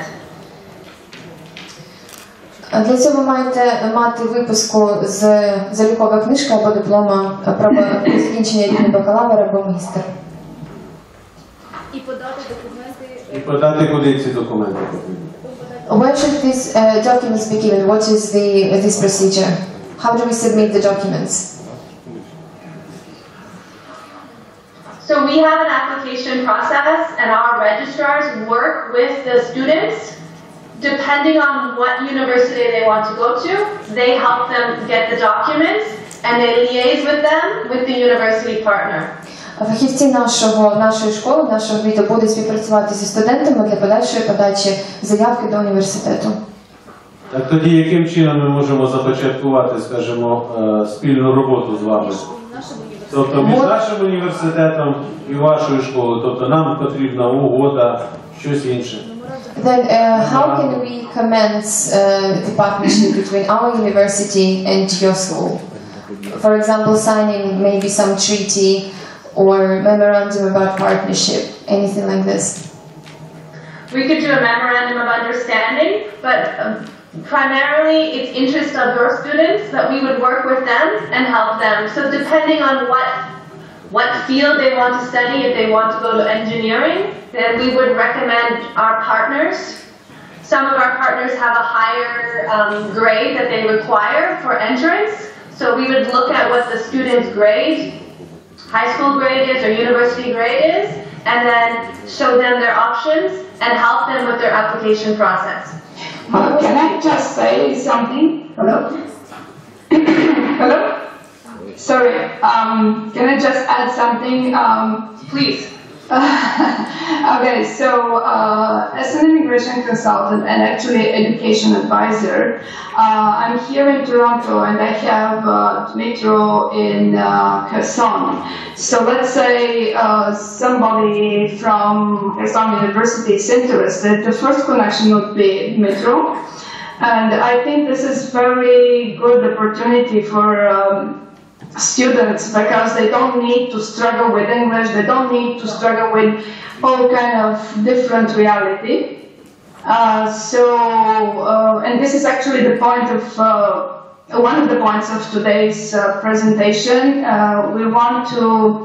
Для цього маєте мати випуску з залікової книжки або диплома про закінчення рівня бакалавра або магістр. І подати документи. І подати куди ці документи потрібні? Where should these documents be given? What is this procedure? How do we submit the documents? So we have an application process, and our registrars work with the students. Depending on what university they want to go to, they help them get the documents, and they liaise with them with the university partner. Фахівці нашої школи, нашого віду будуть співпрацювати зі студентами для подальшої подачі заявки до університету. Так тоді яким чином ми можемо започаткувати, скажімо, спільну роботу з вами? Тобто між нашим університетом і вашою школою, тобто нам потрібна угода, щось інше. Then how can we commence the partnership between our university and your school? for example, signing maybe some treaty or memorandum about partnership, anything like this? We could do a memorandum of understanding, but primarily it's interest of your students that we would work with them and help them. So depending on what field they want to study, if they want to go to engineering, then we would recommend our partners. Some of our partners have a higher grade that they require for entrance. So we would look at what the student's grade, high school grade is or university grade is, and then show them their options and help them with their application process. Can I just say something? Hello? Hello? Sorry, can I just add something? Please. Okay, so as an immigration consultant and actually education advisor, I'm here in Toronto and I have Dmitro in Kherson. So let's say somebody from Kherson University is interested. The first connection would be Dmitro. And I think this is very good opportunity for students because they don't need to struggle with English, they don't need to struggle with all kind of different reality. And this is actually the point of, one of the points of today's presentation. We want to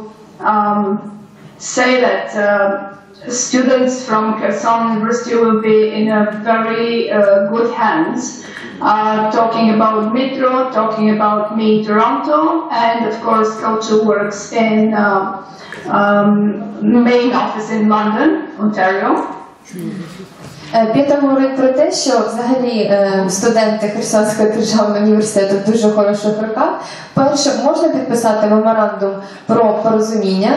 say that students from Kherson University will be in a very good hands. Talking about Metro, talking about Me Toronto, and of course Culture Works in main office in London, Ontario. Пітер говорить про те, що взагалі студенти Херсонського державного університету в дуже хороших руках. Перше, можна підписати меморандум про порозуміння,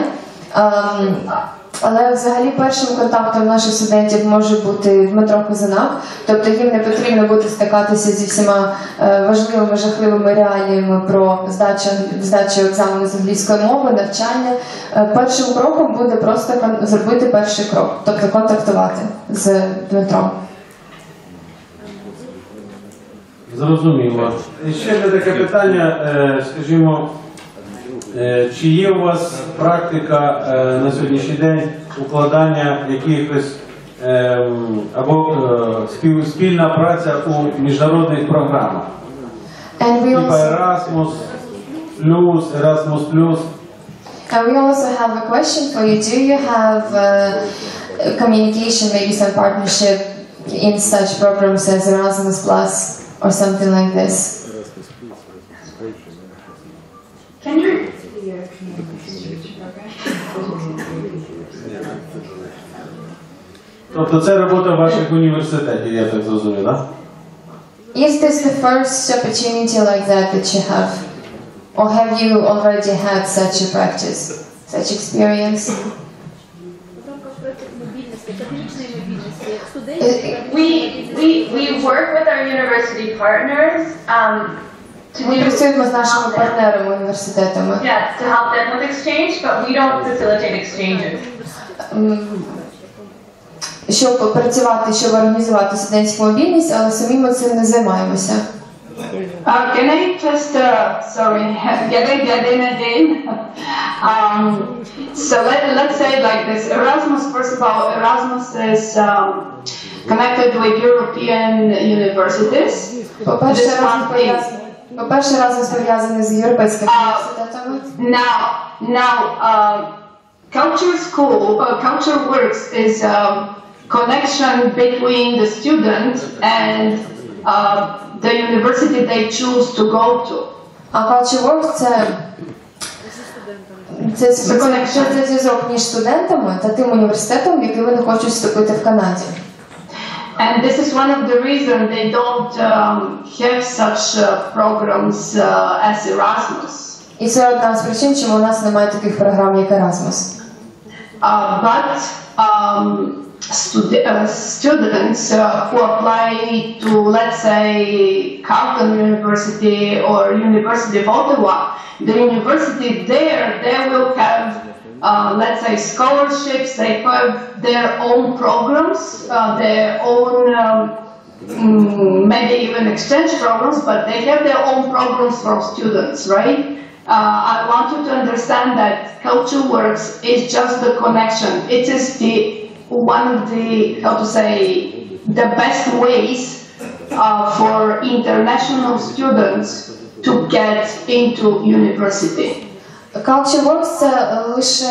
але взагалі першим контактом наших студентів може бути Дмитро Козунак, тобто їм не потрібно буде стикатися зі всіма важливими, жахливими реаліями про здачу екзамену з англійської мови, навчання. Першим кроком буде просто зробити перший крок, тобто контактувати з Дмитром. Зрозуміло. І ще таке питання, скажімо, чи є у вас практика на сьогоднішній день укладання якихось або спільна праця у міжнародних програмах? Типа Erasmus+, Erasmus+. We also have a question for you. Do you have communication, maybe some partnership in such programs as Erasmus Plus or something like this? Can you? Тобто це робота ваших університетів, я так зрозумів, так? Is this the first opportunity like that that you have? Or have you already had such a practice, such experience? We work with our university partners Ми працюємо з нашими партнерами університетами. Yeah, to help them with exchange, but we don't facilitate exchanges. Щоб працювати, щоб організувати студентську мобільність, але самі ми цим не займаємося. Can I just, sorry, get in again? So let's say it like this. Erasmus, first of all, Erasmus is connected with European universities. По-перше, разом пов'язаний з європейськими університетами. Now, Culture Works is a connection between the student and the university they choose to go to. А Culture Works це зв'язок між студентами та тим університетом, в який вони хочуть вступити в Канаді. And this is one of the reasons they don't have such programs as Erasmus. І це одна з причин, чому у нас немає таких програм, як Erasmus. But students who apply to, let's say, Carleton University or University of Ottawa, the university there, they will have, let's say, scholarships, they have their own programs, their own maybe even exchange programs, but they have their own programs for students, right? I want you to understand that Culture Works is just the connection. It is one of the, how to say, the best ways for international students to get into university. Culture Works – це лише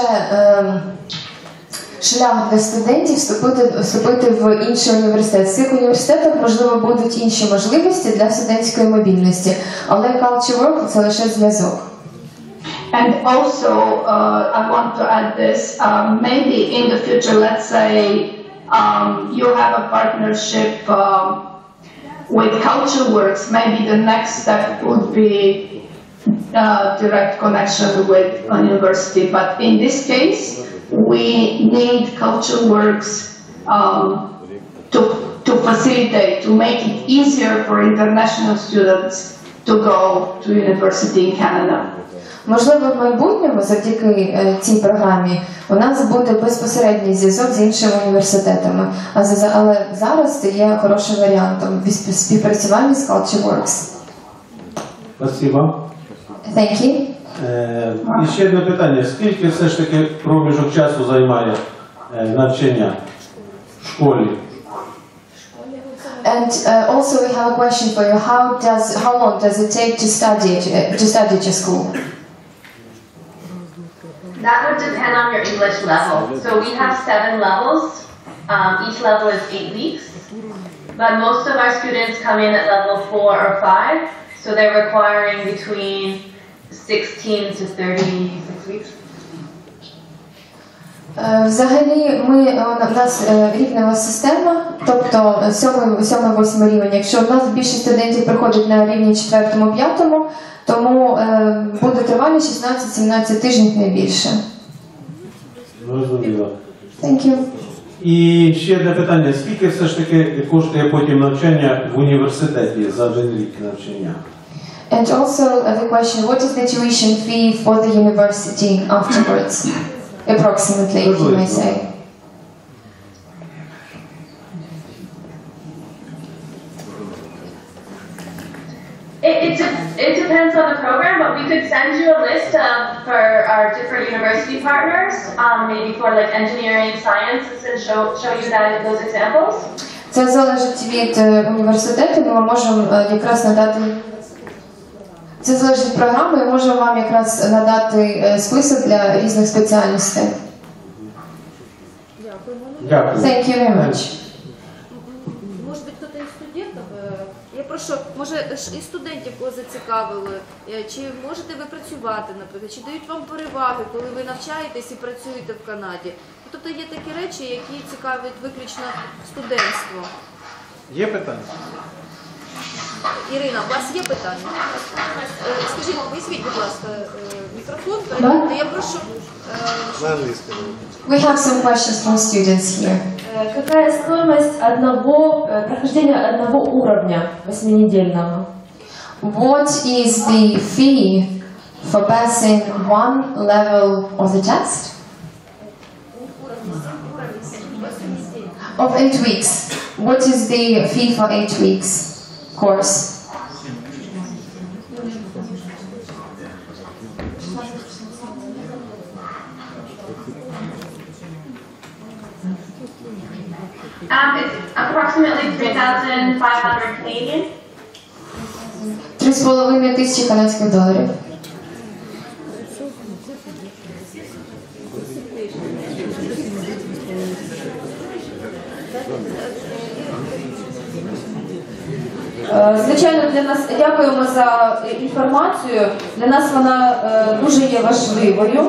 шлях для студентів вступити в інший університет. В цих університетах, можливо, будуть інші можливості для студентської мобільності, але Culture Works – це лише зв'язок. And also, I want to add this, maybe in the future, let's say you have a partnership with Culture Works, maybe the next step would be direct connection with a university. But in this case, we need Culture Works to facilitate, to make it easier for international students to go to university in Canada. Можливо, в майбутньому, завдяки цій програмі, у нас буде безпосередній зв'язок з іншими університетами. Але зараз це є хорошим варіантом співпрацювання з Culture Works. Спасибо. Thank you. І ще одне питання. Скільки все ж таки проміжок часу займає навчання в школі? And also we have a question for you. How long does it take to study to school? That would depend on your English level. So we have 7 levels. Each level is 8 weeks. But most of our students come in at level 4 or 5. So they're requiring between 16 to 36 weeks. Взагалі, у нас рівнева система, тобто 7-8 рівень. Якщо у нас більшість студентів приходять на рівні 4-5, тому буде тривалість 16-17 тижнів не більше. Розуміло. Thank you. І ще одне питання. Скільки все ж таки коштує потім навчання в університеті за один рік навчання? And also the question, what is the tuition fee for the university afterwards? Approximately, if you may say. It depends on the program, but we could send you a list for our different university partners, maybe for like engineering, sciences, and show you those examples. Це залежить від університету, ми можемо якраз надати. Це залежить від програми, і можемо вам якраз надати список для різних спеціальностей. Дякую. Thank you very much. Може бути, хтось із студентів? Я прошу, може і студентів кого зацікавили, чи можете ви працювати, наприклад, чи дають вам переваги, коли ви навчаєтесь і працюєте в Канаді? Тобто є такі речі, які цікавлять виключно студентство. Є питання? Ірина, у вас є питання? Скажіть, візьміть, будь ласка, мікрофон, я прошу. We have some questions from students here. Какая стоимость прохождения одного уровня 8-недельного? What is the fee for passing one level of the test? Of 8 weeks. What is the fee for 8 weeks course? It's approximately 3,500 Canadian. 3,5 тисячі канадських доларів. Звичайно, для нас дякуємо за інформацію. Для нас вона дуже є важливою.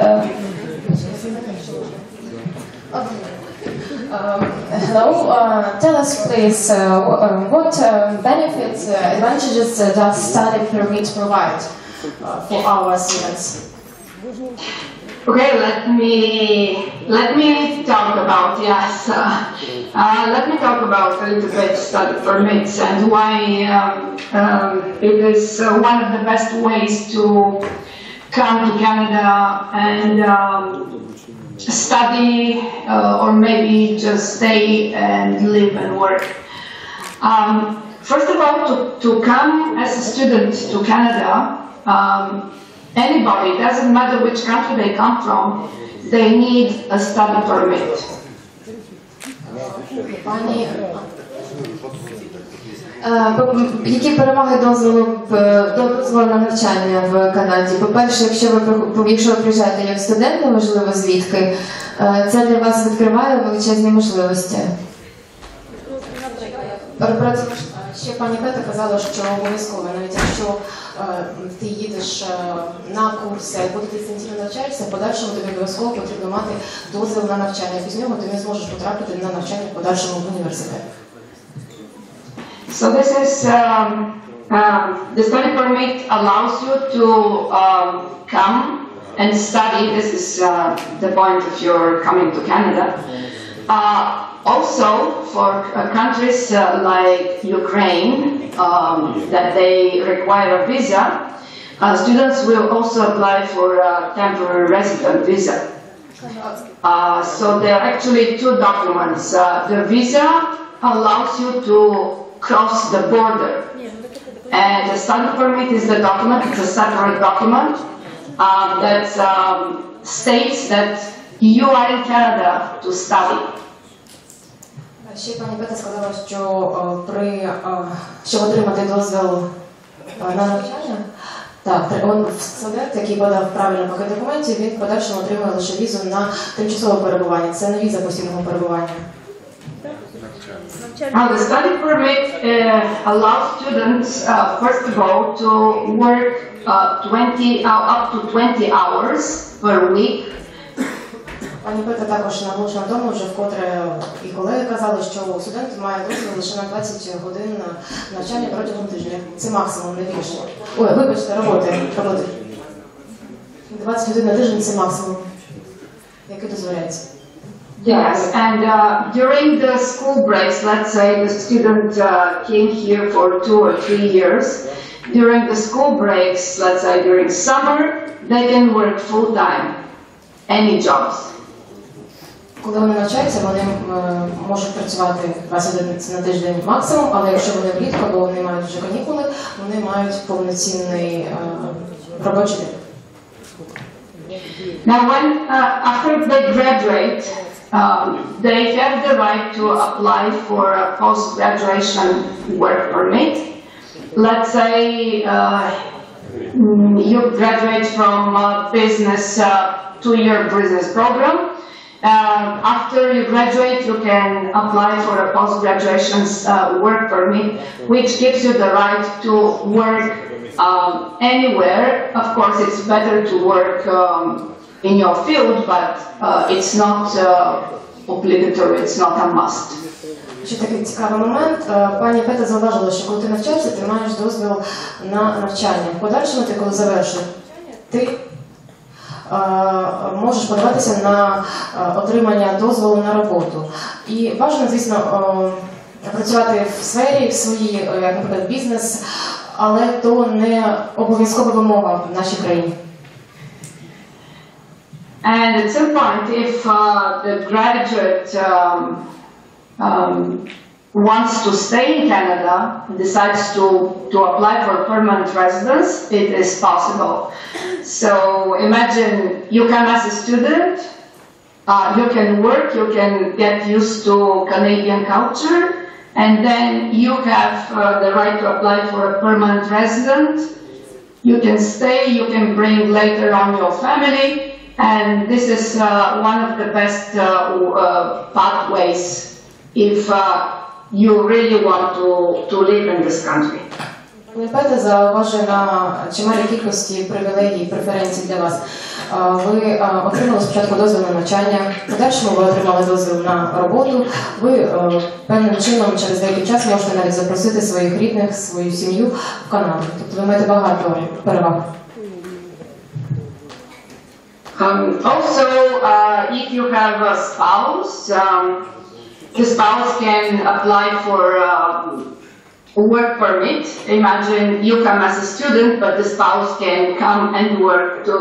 Hello, tell us please what benefits, advantages does study permit provide for our students? Okay, let me talk about let me talk about a little bit study permits and why it is one of the best ways to come to Canada and study or maybe just stay and live and work. First of all, to come as a student to Canada, anybody, doesn't matter which country they come from, they need a study permit. Які переваги дозволу на навчання в Канаді? По-перше, якщо ви приїжджаєте як студент, неважливо звідки, це для вас відкриває величезні можливості. Ще пані Пета казала, що обов'язково, навіть якщо ти їдеш на курси або ти дистанційно навчаєшся, в подальшому тобі обов'язково потрібно мати дозвіл на навчання. Без нього ти не зможеш потрапити на навчання в подальшому в університет. So this is, the study permit allows you to come and study. This is the point of your coming to Canada. Also, for countries like Ukraine, that they require a visa, students will also apply for a temporary resident visa. So there are actually two documents. The visa allows you to cross the border, and the study permit is the document. It's a separate document that states that you are in Canada to study. Ще пані Пета сказала, що щоб отримати дозвіл на навчання, студент, який подав правильний пакет документів, він в подальшому отримує лише візу на тимчасове перебування. Це не віза постійного перебування. The study permit allows students, first of all, to work up to 20 hours per week. Пані Петра також наголошена на тому, вже вкотре і колеги казали, що студент має дозвіл лише на 20 годин навчання протягом тижня. Це максимум, не більше. Ой, вибачте, роботи. 20 годин на тиждень – це максимум, який дозволяється. Yes, and during the school breaks, let's say the student came here for 2 or 3 years. During the school breaks, let's say during summer, they can work full-time, any jobs. Коли вони навчаються, вони можуть працювати 20 годин на тиждень максимум, але якщо вони влітку, або вони мають вже канікули, вони мають повноцінний робочий день. Now, after they graduate, they have the right to apply for a post-graduation work permit. Let's say you graduate from business, 2-year business program. After you graduate, you can apply for a post-graduation work permit, which gives you the right to work anywhere. Of course, it's better to work in your field, but it's not obligatory, it's not a must. Ще такий цікавий момент. Пані Пета зауважила, що коли ти навчаєшся, ти маєш дозвіл на навчання. В подальшому, ти коли завершиш, ти можеш подаватися на отримання дозволу на роботу. І бажано, звісно, працювати в сфері, в своїй, як, наприклад, бізнес, але то не обов'язкова вимога в нашій країні. And at some point, if the graduate wants to stay in Canada, decides to apply for permanent residence, it is possible. So imagine you come as a student, you can work, you can get used to Canadian culture, and then you have the right to apply for a permanent resident. You can stay, you can bring later on your family, and this is one of the best pathways if you really want to live in this country. Пета зауважує на чималій кількості привілегій, преференцій для вас. Ви отримали спочатку дозвіл на навчання, в подальшому ви отримали дозвіл на роботу, ви певним чином через деякий час можете навіть запросити своїх рідних, свою сім'ю в Канаду. Тобто ви маєте багато переваг. Also, if you have a spouse, the spouse can apply for work permit. Imagine you come as a student, but the spouse can come and work to,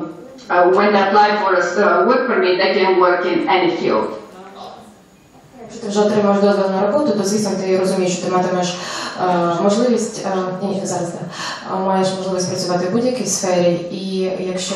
when they apply for a work permit, they can work in any field. Якщо ти вже отримаєш дозвіл на роботу, то звісно ти розумієш, що ти матимеш можливість, маєш можливість працювати в будь-якій сфері, і якщо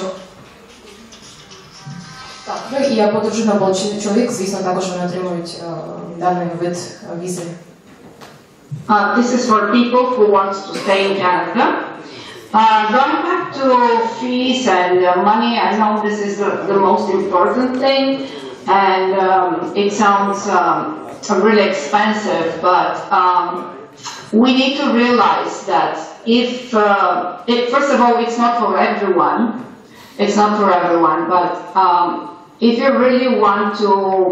так, ну і або дружина, або чоловік, звісно, також вони отримують даний вид візи. This is for people who want to stay in Canada. Going back to fees and money, I know this is the most important thing, and it sounds really expensive, but we need to realize that first of all, it's not for everyone. It's not for everyone, but if you really want to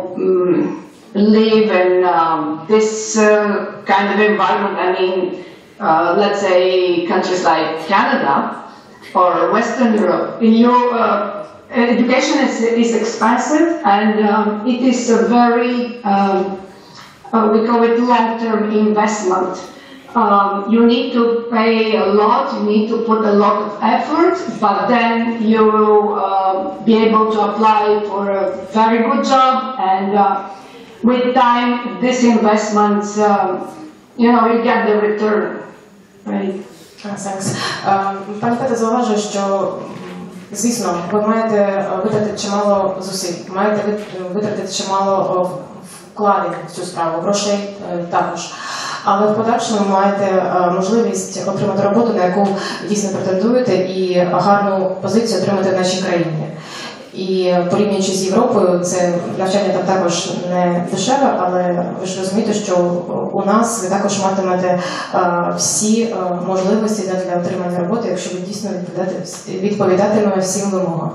live in this kind of environment, I mean, let's say countries like Canada or Western Europe, your education is expensive, and it is a very, we call it long-term investment. You need to pay a lot, you need to put a lot of effort, but then you will be able to apply for a very good job, and with time, this investment, you get the return, right? Thanks. Пані Петя зауважує, що, звісно, ви маєте витратити чимало зусиль, маєте витратити чимало вкладень в цю справу, грошей також. Але в подальшому маєте можливість отримати роботу, на яку дійсно претендуєте, і гарну позицію отримати в нашій країні. І порівнюючи з Європою, це навчання там також не дешеве, але ви ж розумієте, що у нас ви також матимете всі можливості для отримання роботи, якщо ви дійсно відповідатиме всім вимогам.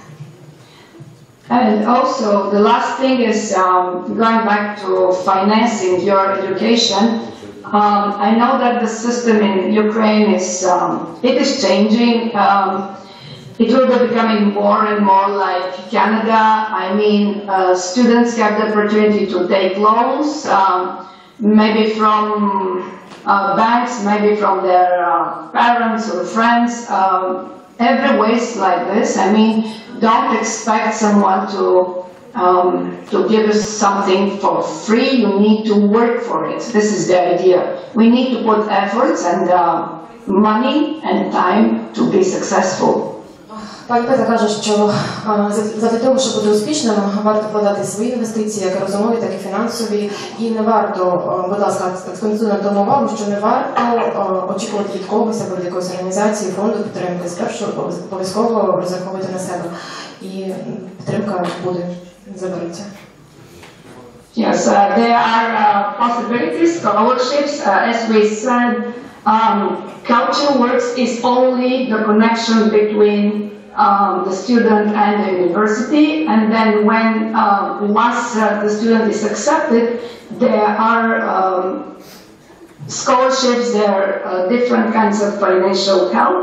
And also, the last thing is going back to financing your education. I know that the system in Ukraine is changing. It will be becoming more and more like Canada. I mean, students have the opportunity to take loans, maybe from banks, maybe from their parents or friends. Every ways like this. I mean, don't expect someone to give us something for free. You need to work for it. This is the idea. We need to put efforts and money and time to be successful. Пані Петя каже, що для того, щоб бути успішним, варто вкладати свої інвестиції, як розумові, так і фінансові. І не варто, будь ласка, акцентую на тому увагу, що не варто очікувати від когось або від якоїсь організації, фонду підтримки. Спершу обов'язково розраховувати на себе. І підтримка буде, заберіться. Yes, there are possibilities, scholarships, as we said. Culture Works is only the connection between the student and the university, and then when once the student is accepted, there are scholarships, there are different kinds of financial help.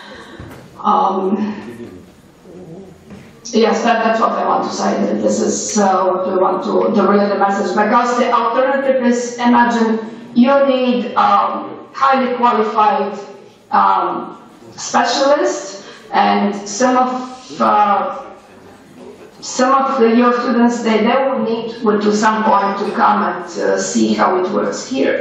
Yes, that's what I want to say. This is what we want to relay the message, because the alternative is, imagine you need highly qualified specialists, and some of your students they will need to some point to come and see how it works here.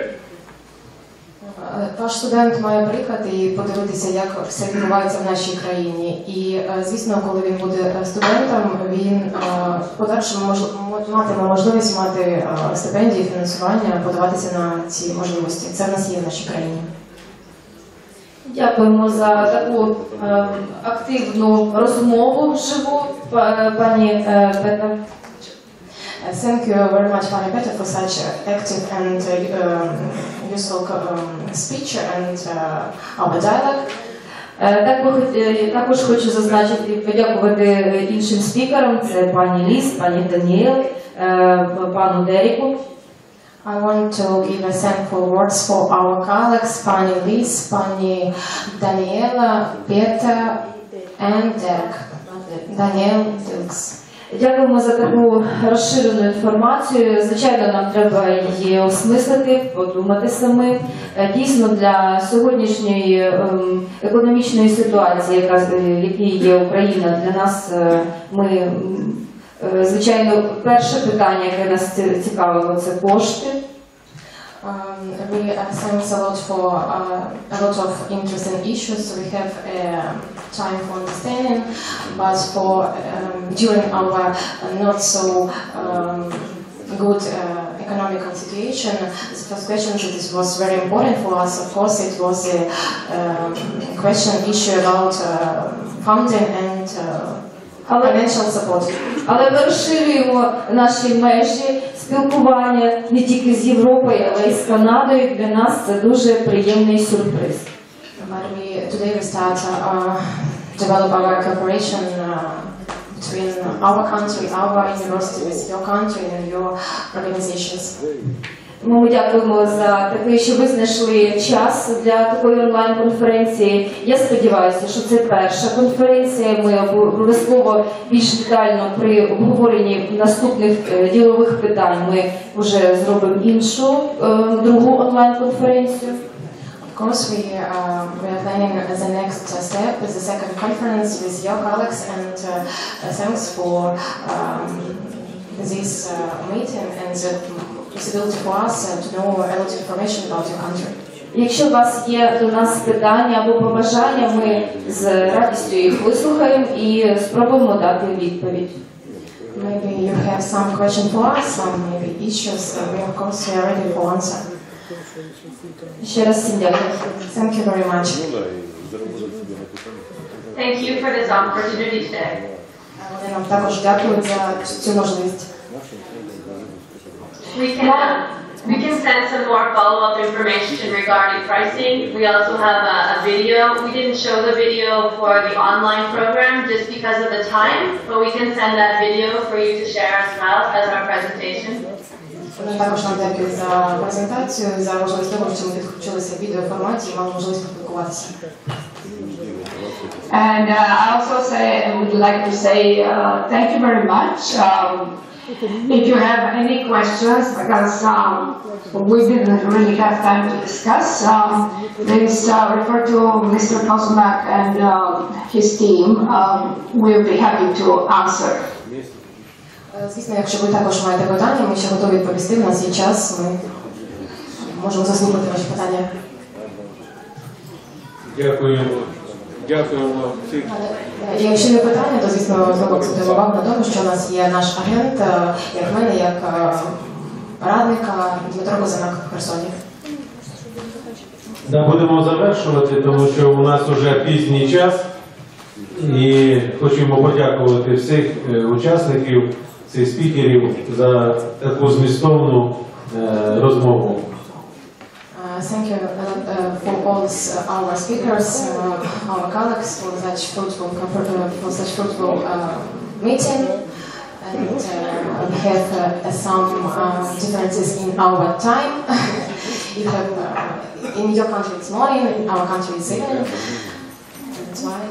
Ваш студент має приїхати і подивитися, як все відбувається в нашій країні. І, звісно, коли він буде студентом, він в подальшому матиме можливість мати стипендії, фінансування, подаватися на ці можливості. Це в нас є в нашій країні. Дякуємо за таку активну розмову живу, пані Петя. Thank you very much, Pani Peta, for such active and useful speech and our dialogue. Також хочу зазначити, подякувати іншим спікерам, це пані Ліс, пані Даніел, пану Дереку. I want to give a thankful words for our colleagues, Pani Liz, Pani Daniela, Peter, and Derek. Daniel Dukes. Дякуємо за таку розширену інформацію. Звичайно, нам треба її осмислити, подумати самим. Дійсно, для сьогоднішньої економічної ситуації, в якій є Україна, для нас ми Звичайно, перше питання, яке нас цікавило, це кошти. We thanks a lot for a lot of interesting issues. So we have time for understanding, but for during our not so good economical situation, the first question that it was very important for us. Of course, it was a question issue about funding and financial support. Але ми розширюємо наші межі спілкування не тільки з Європою, але й з Канадою. Для нас це дуже приємний сюрприз. But today we start develop our cooperation between our country, our university, with your country and your organizations. Ми дякуємо за те, що ви знайшли час для такої онлайн-конференції. Я сподіваюся, що це перша конференція. Ми обов'язково більш детально при обговоренні наступних ділових питань ми вже зробимо іншу, другу онлайн-конференцію. Of course, we are planning the next step is the second conference with your colleagues, and thanks for this meeting and the possibility for us to know a lot of information about your country. Якщо у вас є до нас питання або побажання, ми з радістю їх вислухаємо і спробуємо дати відповідь. Maybe you have some question for us, some maybe issues. We of course are ready for answer. Ще раз всім дякую. Thank you very much. Thank you for this opportunity today. Вони нам також дякують за цю можливість. We can send some more follow-up information regarding pricing. We also have a video. We didn't show the video for the online program just because of the time, but we can send that video for you to share as well as our presentation. Вони також нам дякують за презентацію, за можливість того, що ми підключилися в відеоформаті і мали можливість поспілкуватися. And I also would like to say thank you very much. If you have any questions, because we didn't really have time to discuss, please refer to Mr. Kozmak and his team. We'll be happy to answer. Звісно, якщо ви також маєте питання, ми ще готові відповісти. У нас є час, ми можемо заслухати ваші питання. Дякуємо. Дякуємо всіх. Якщо є питання, то, звісно, знову акцентуємо увагу на тому, що у нас є наш агент, як мене, як радника Дмитро Козинак в Херсоні. Будемо завершувати, тому що у нас вже пізній час. І хочемо подякувати всіх учасників, всіх спікерів за таку змістовну розмову. Thank you for all our speakers, our colleagues for such fruitful meeting. And we have some differences in our time. In your country it's morning, in our country it's evening. That's why.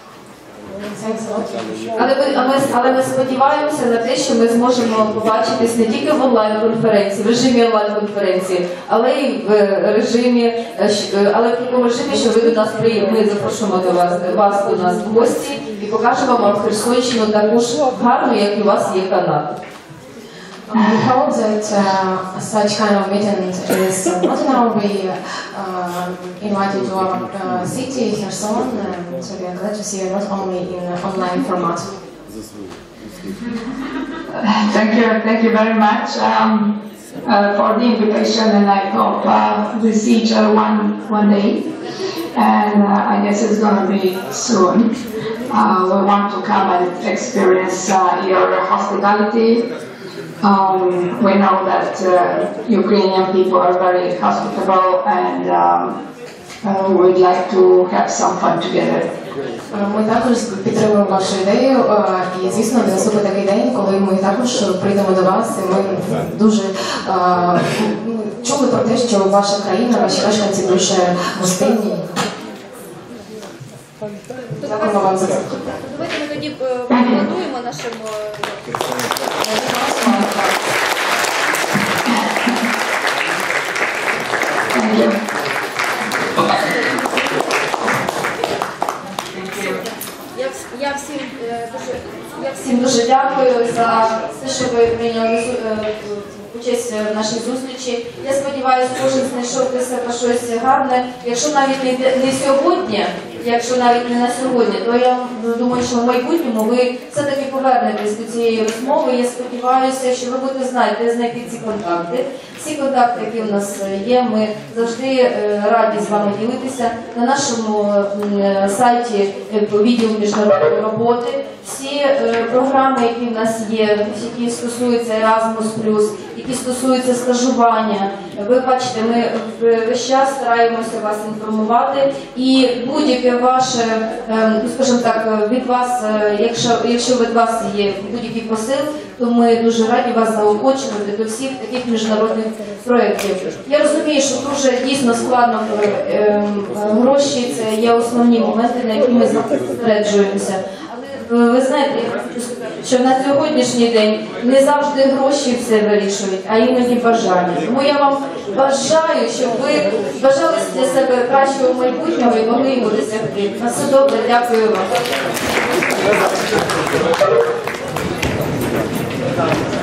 Але ми сподіваємося на те, що ми зможемо побачитись не тільки в онлайн-конференції, в режимі онлайн-конференції, але й в режимі, але в такому режимі, що ви до нас ми запрошуємо до вас до нас в гості і покажемо вам Херсонщину також гарну, як і у вас є Канада. We hope that such kind of meeting is not now. We invite you to our city, Kherson, so we are glad to see you not only in online format. Thank you very much for the invitation, and I hope we see each other one day, and I guess it's going to be soon. We want to come and experience your hospitality. We know that Ukrainian people are very hospitable, and we'd like to have some fun together. Ми також підтримуємо вашу ідею, і, звісно, наступить такий день, коли ми також прийдемо до вас, і ми дуже чули про те, що ваша країна, ваші мешканці дуже гостинні. Дякуємо вам за це. Давайте ми тоді поаплодуємо нашому. Я всім дуже дякую. дякую за те, що ви прийняли участь в нашій зустрічі. Я сподіваюся, кожен знайшов для себе щось гарне. Якщо навіть не сьогодні, якщо навіть не на сьогодні, то я думаю, що в майбутньому ви все-таки повернетесь до цієї розмови. Я сподіваюся, що ви будете знати, де знайти ці контакти. Всі контакти, які в нас є, ми завжди раді з вами ділитися. На нашому сайті відділ міжнародної роботи всі програми, які в нас є, які стосуються Erasmus+, які стосуються стажування. Ви бачите, ми весь час стараємося вас інформувати, і будь-яке ваше, скажімо так, від вас, якщо від вас є будь-який посил, то ми дуже раді вас заохочувати до всіх таких міжнародних проєктів. Я розумію, що дуже дійсно складно гроші, це є основні моменти, на які ми зосереджуємося. Але ви знаєте, що на сьогоднішній день не завжди гроші все вирішують, а іноді бажання. Тому я вам бажаю, щоб ви бажали для себе кращого майбутнього і могли його досягти. На все добре, дякую вам.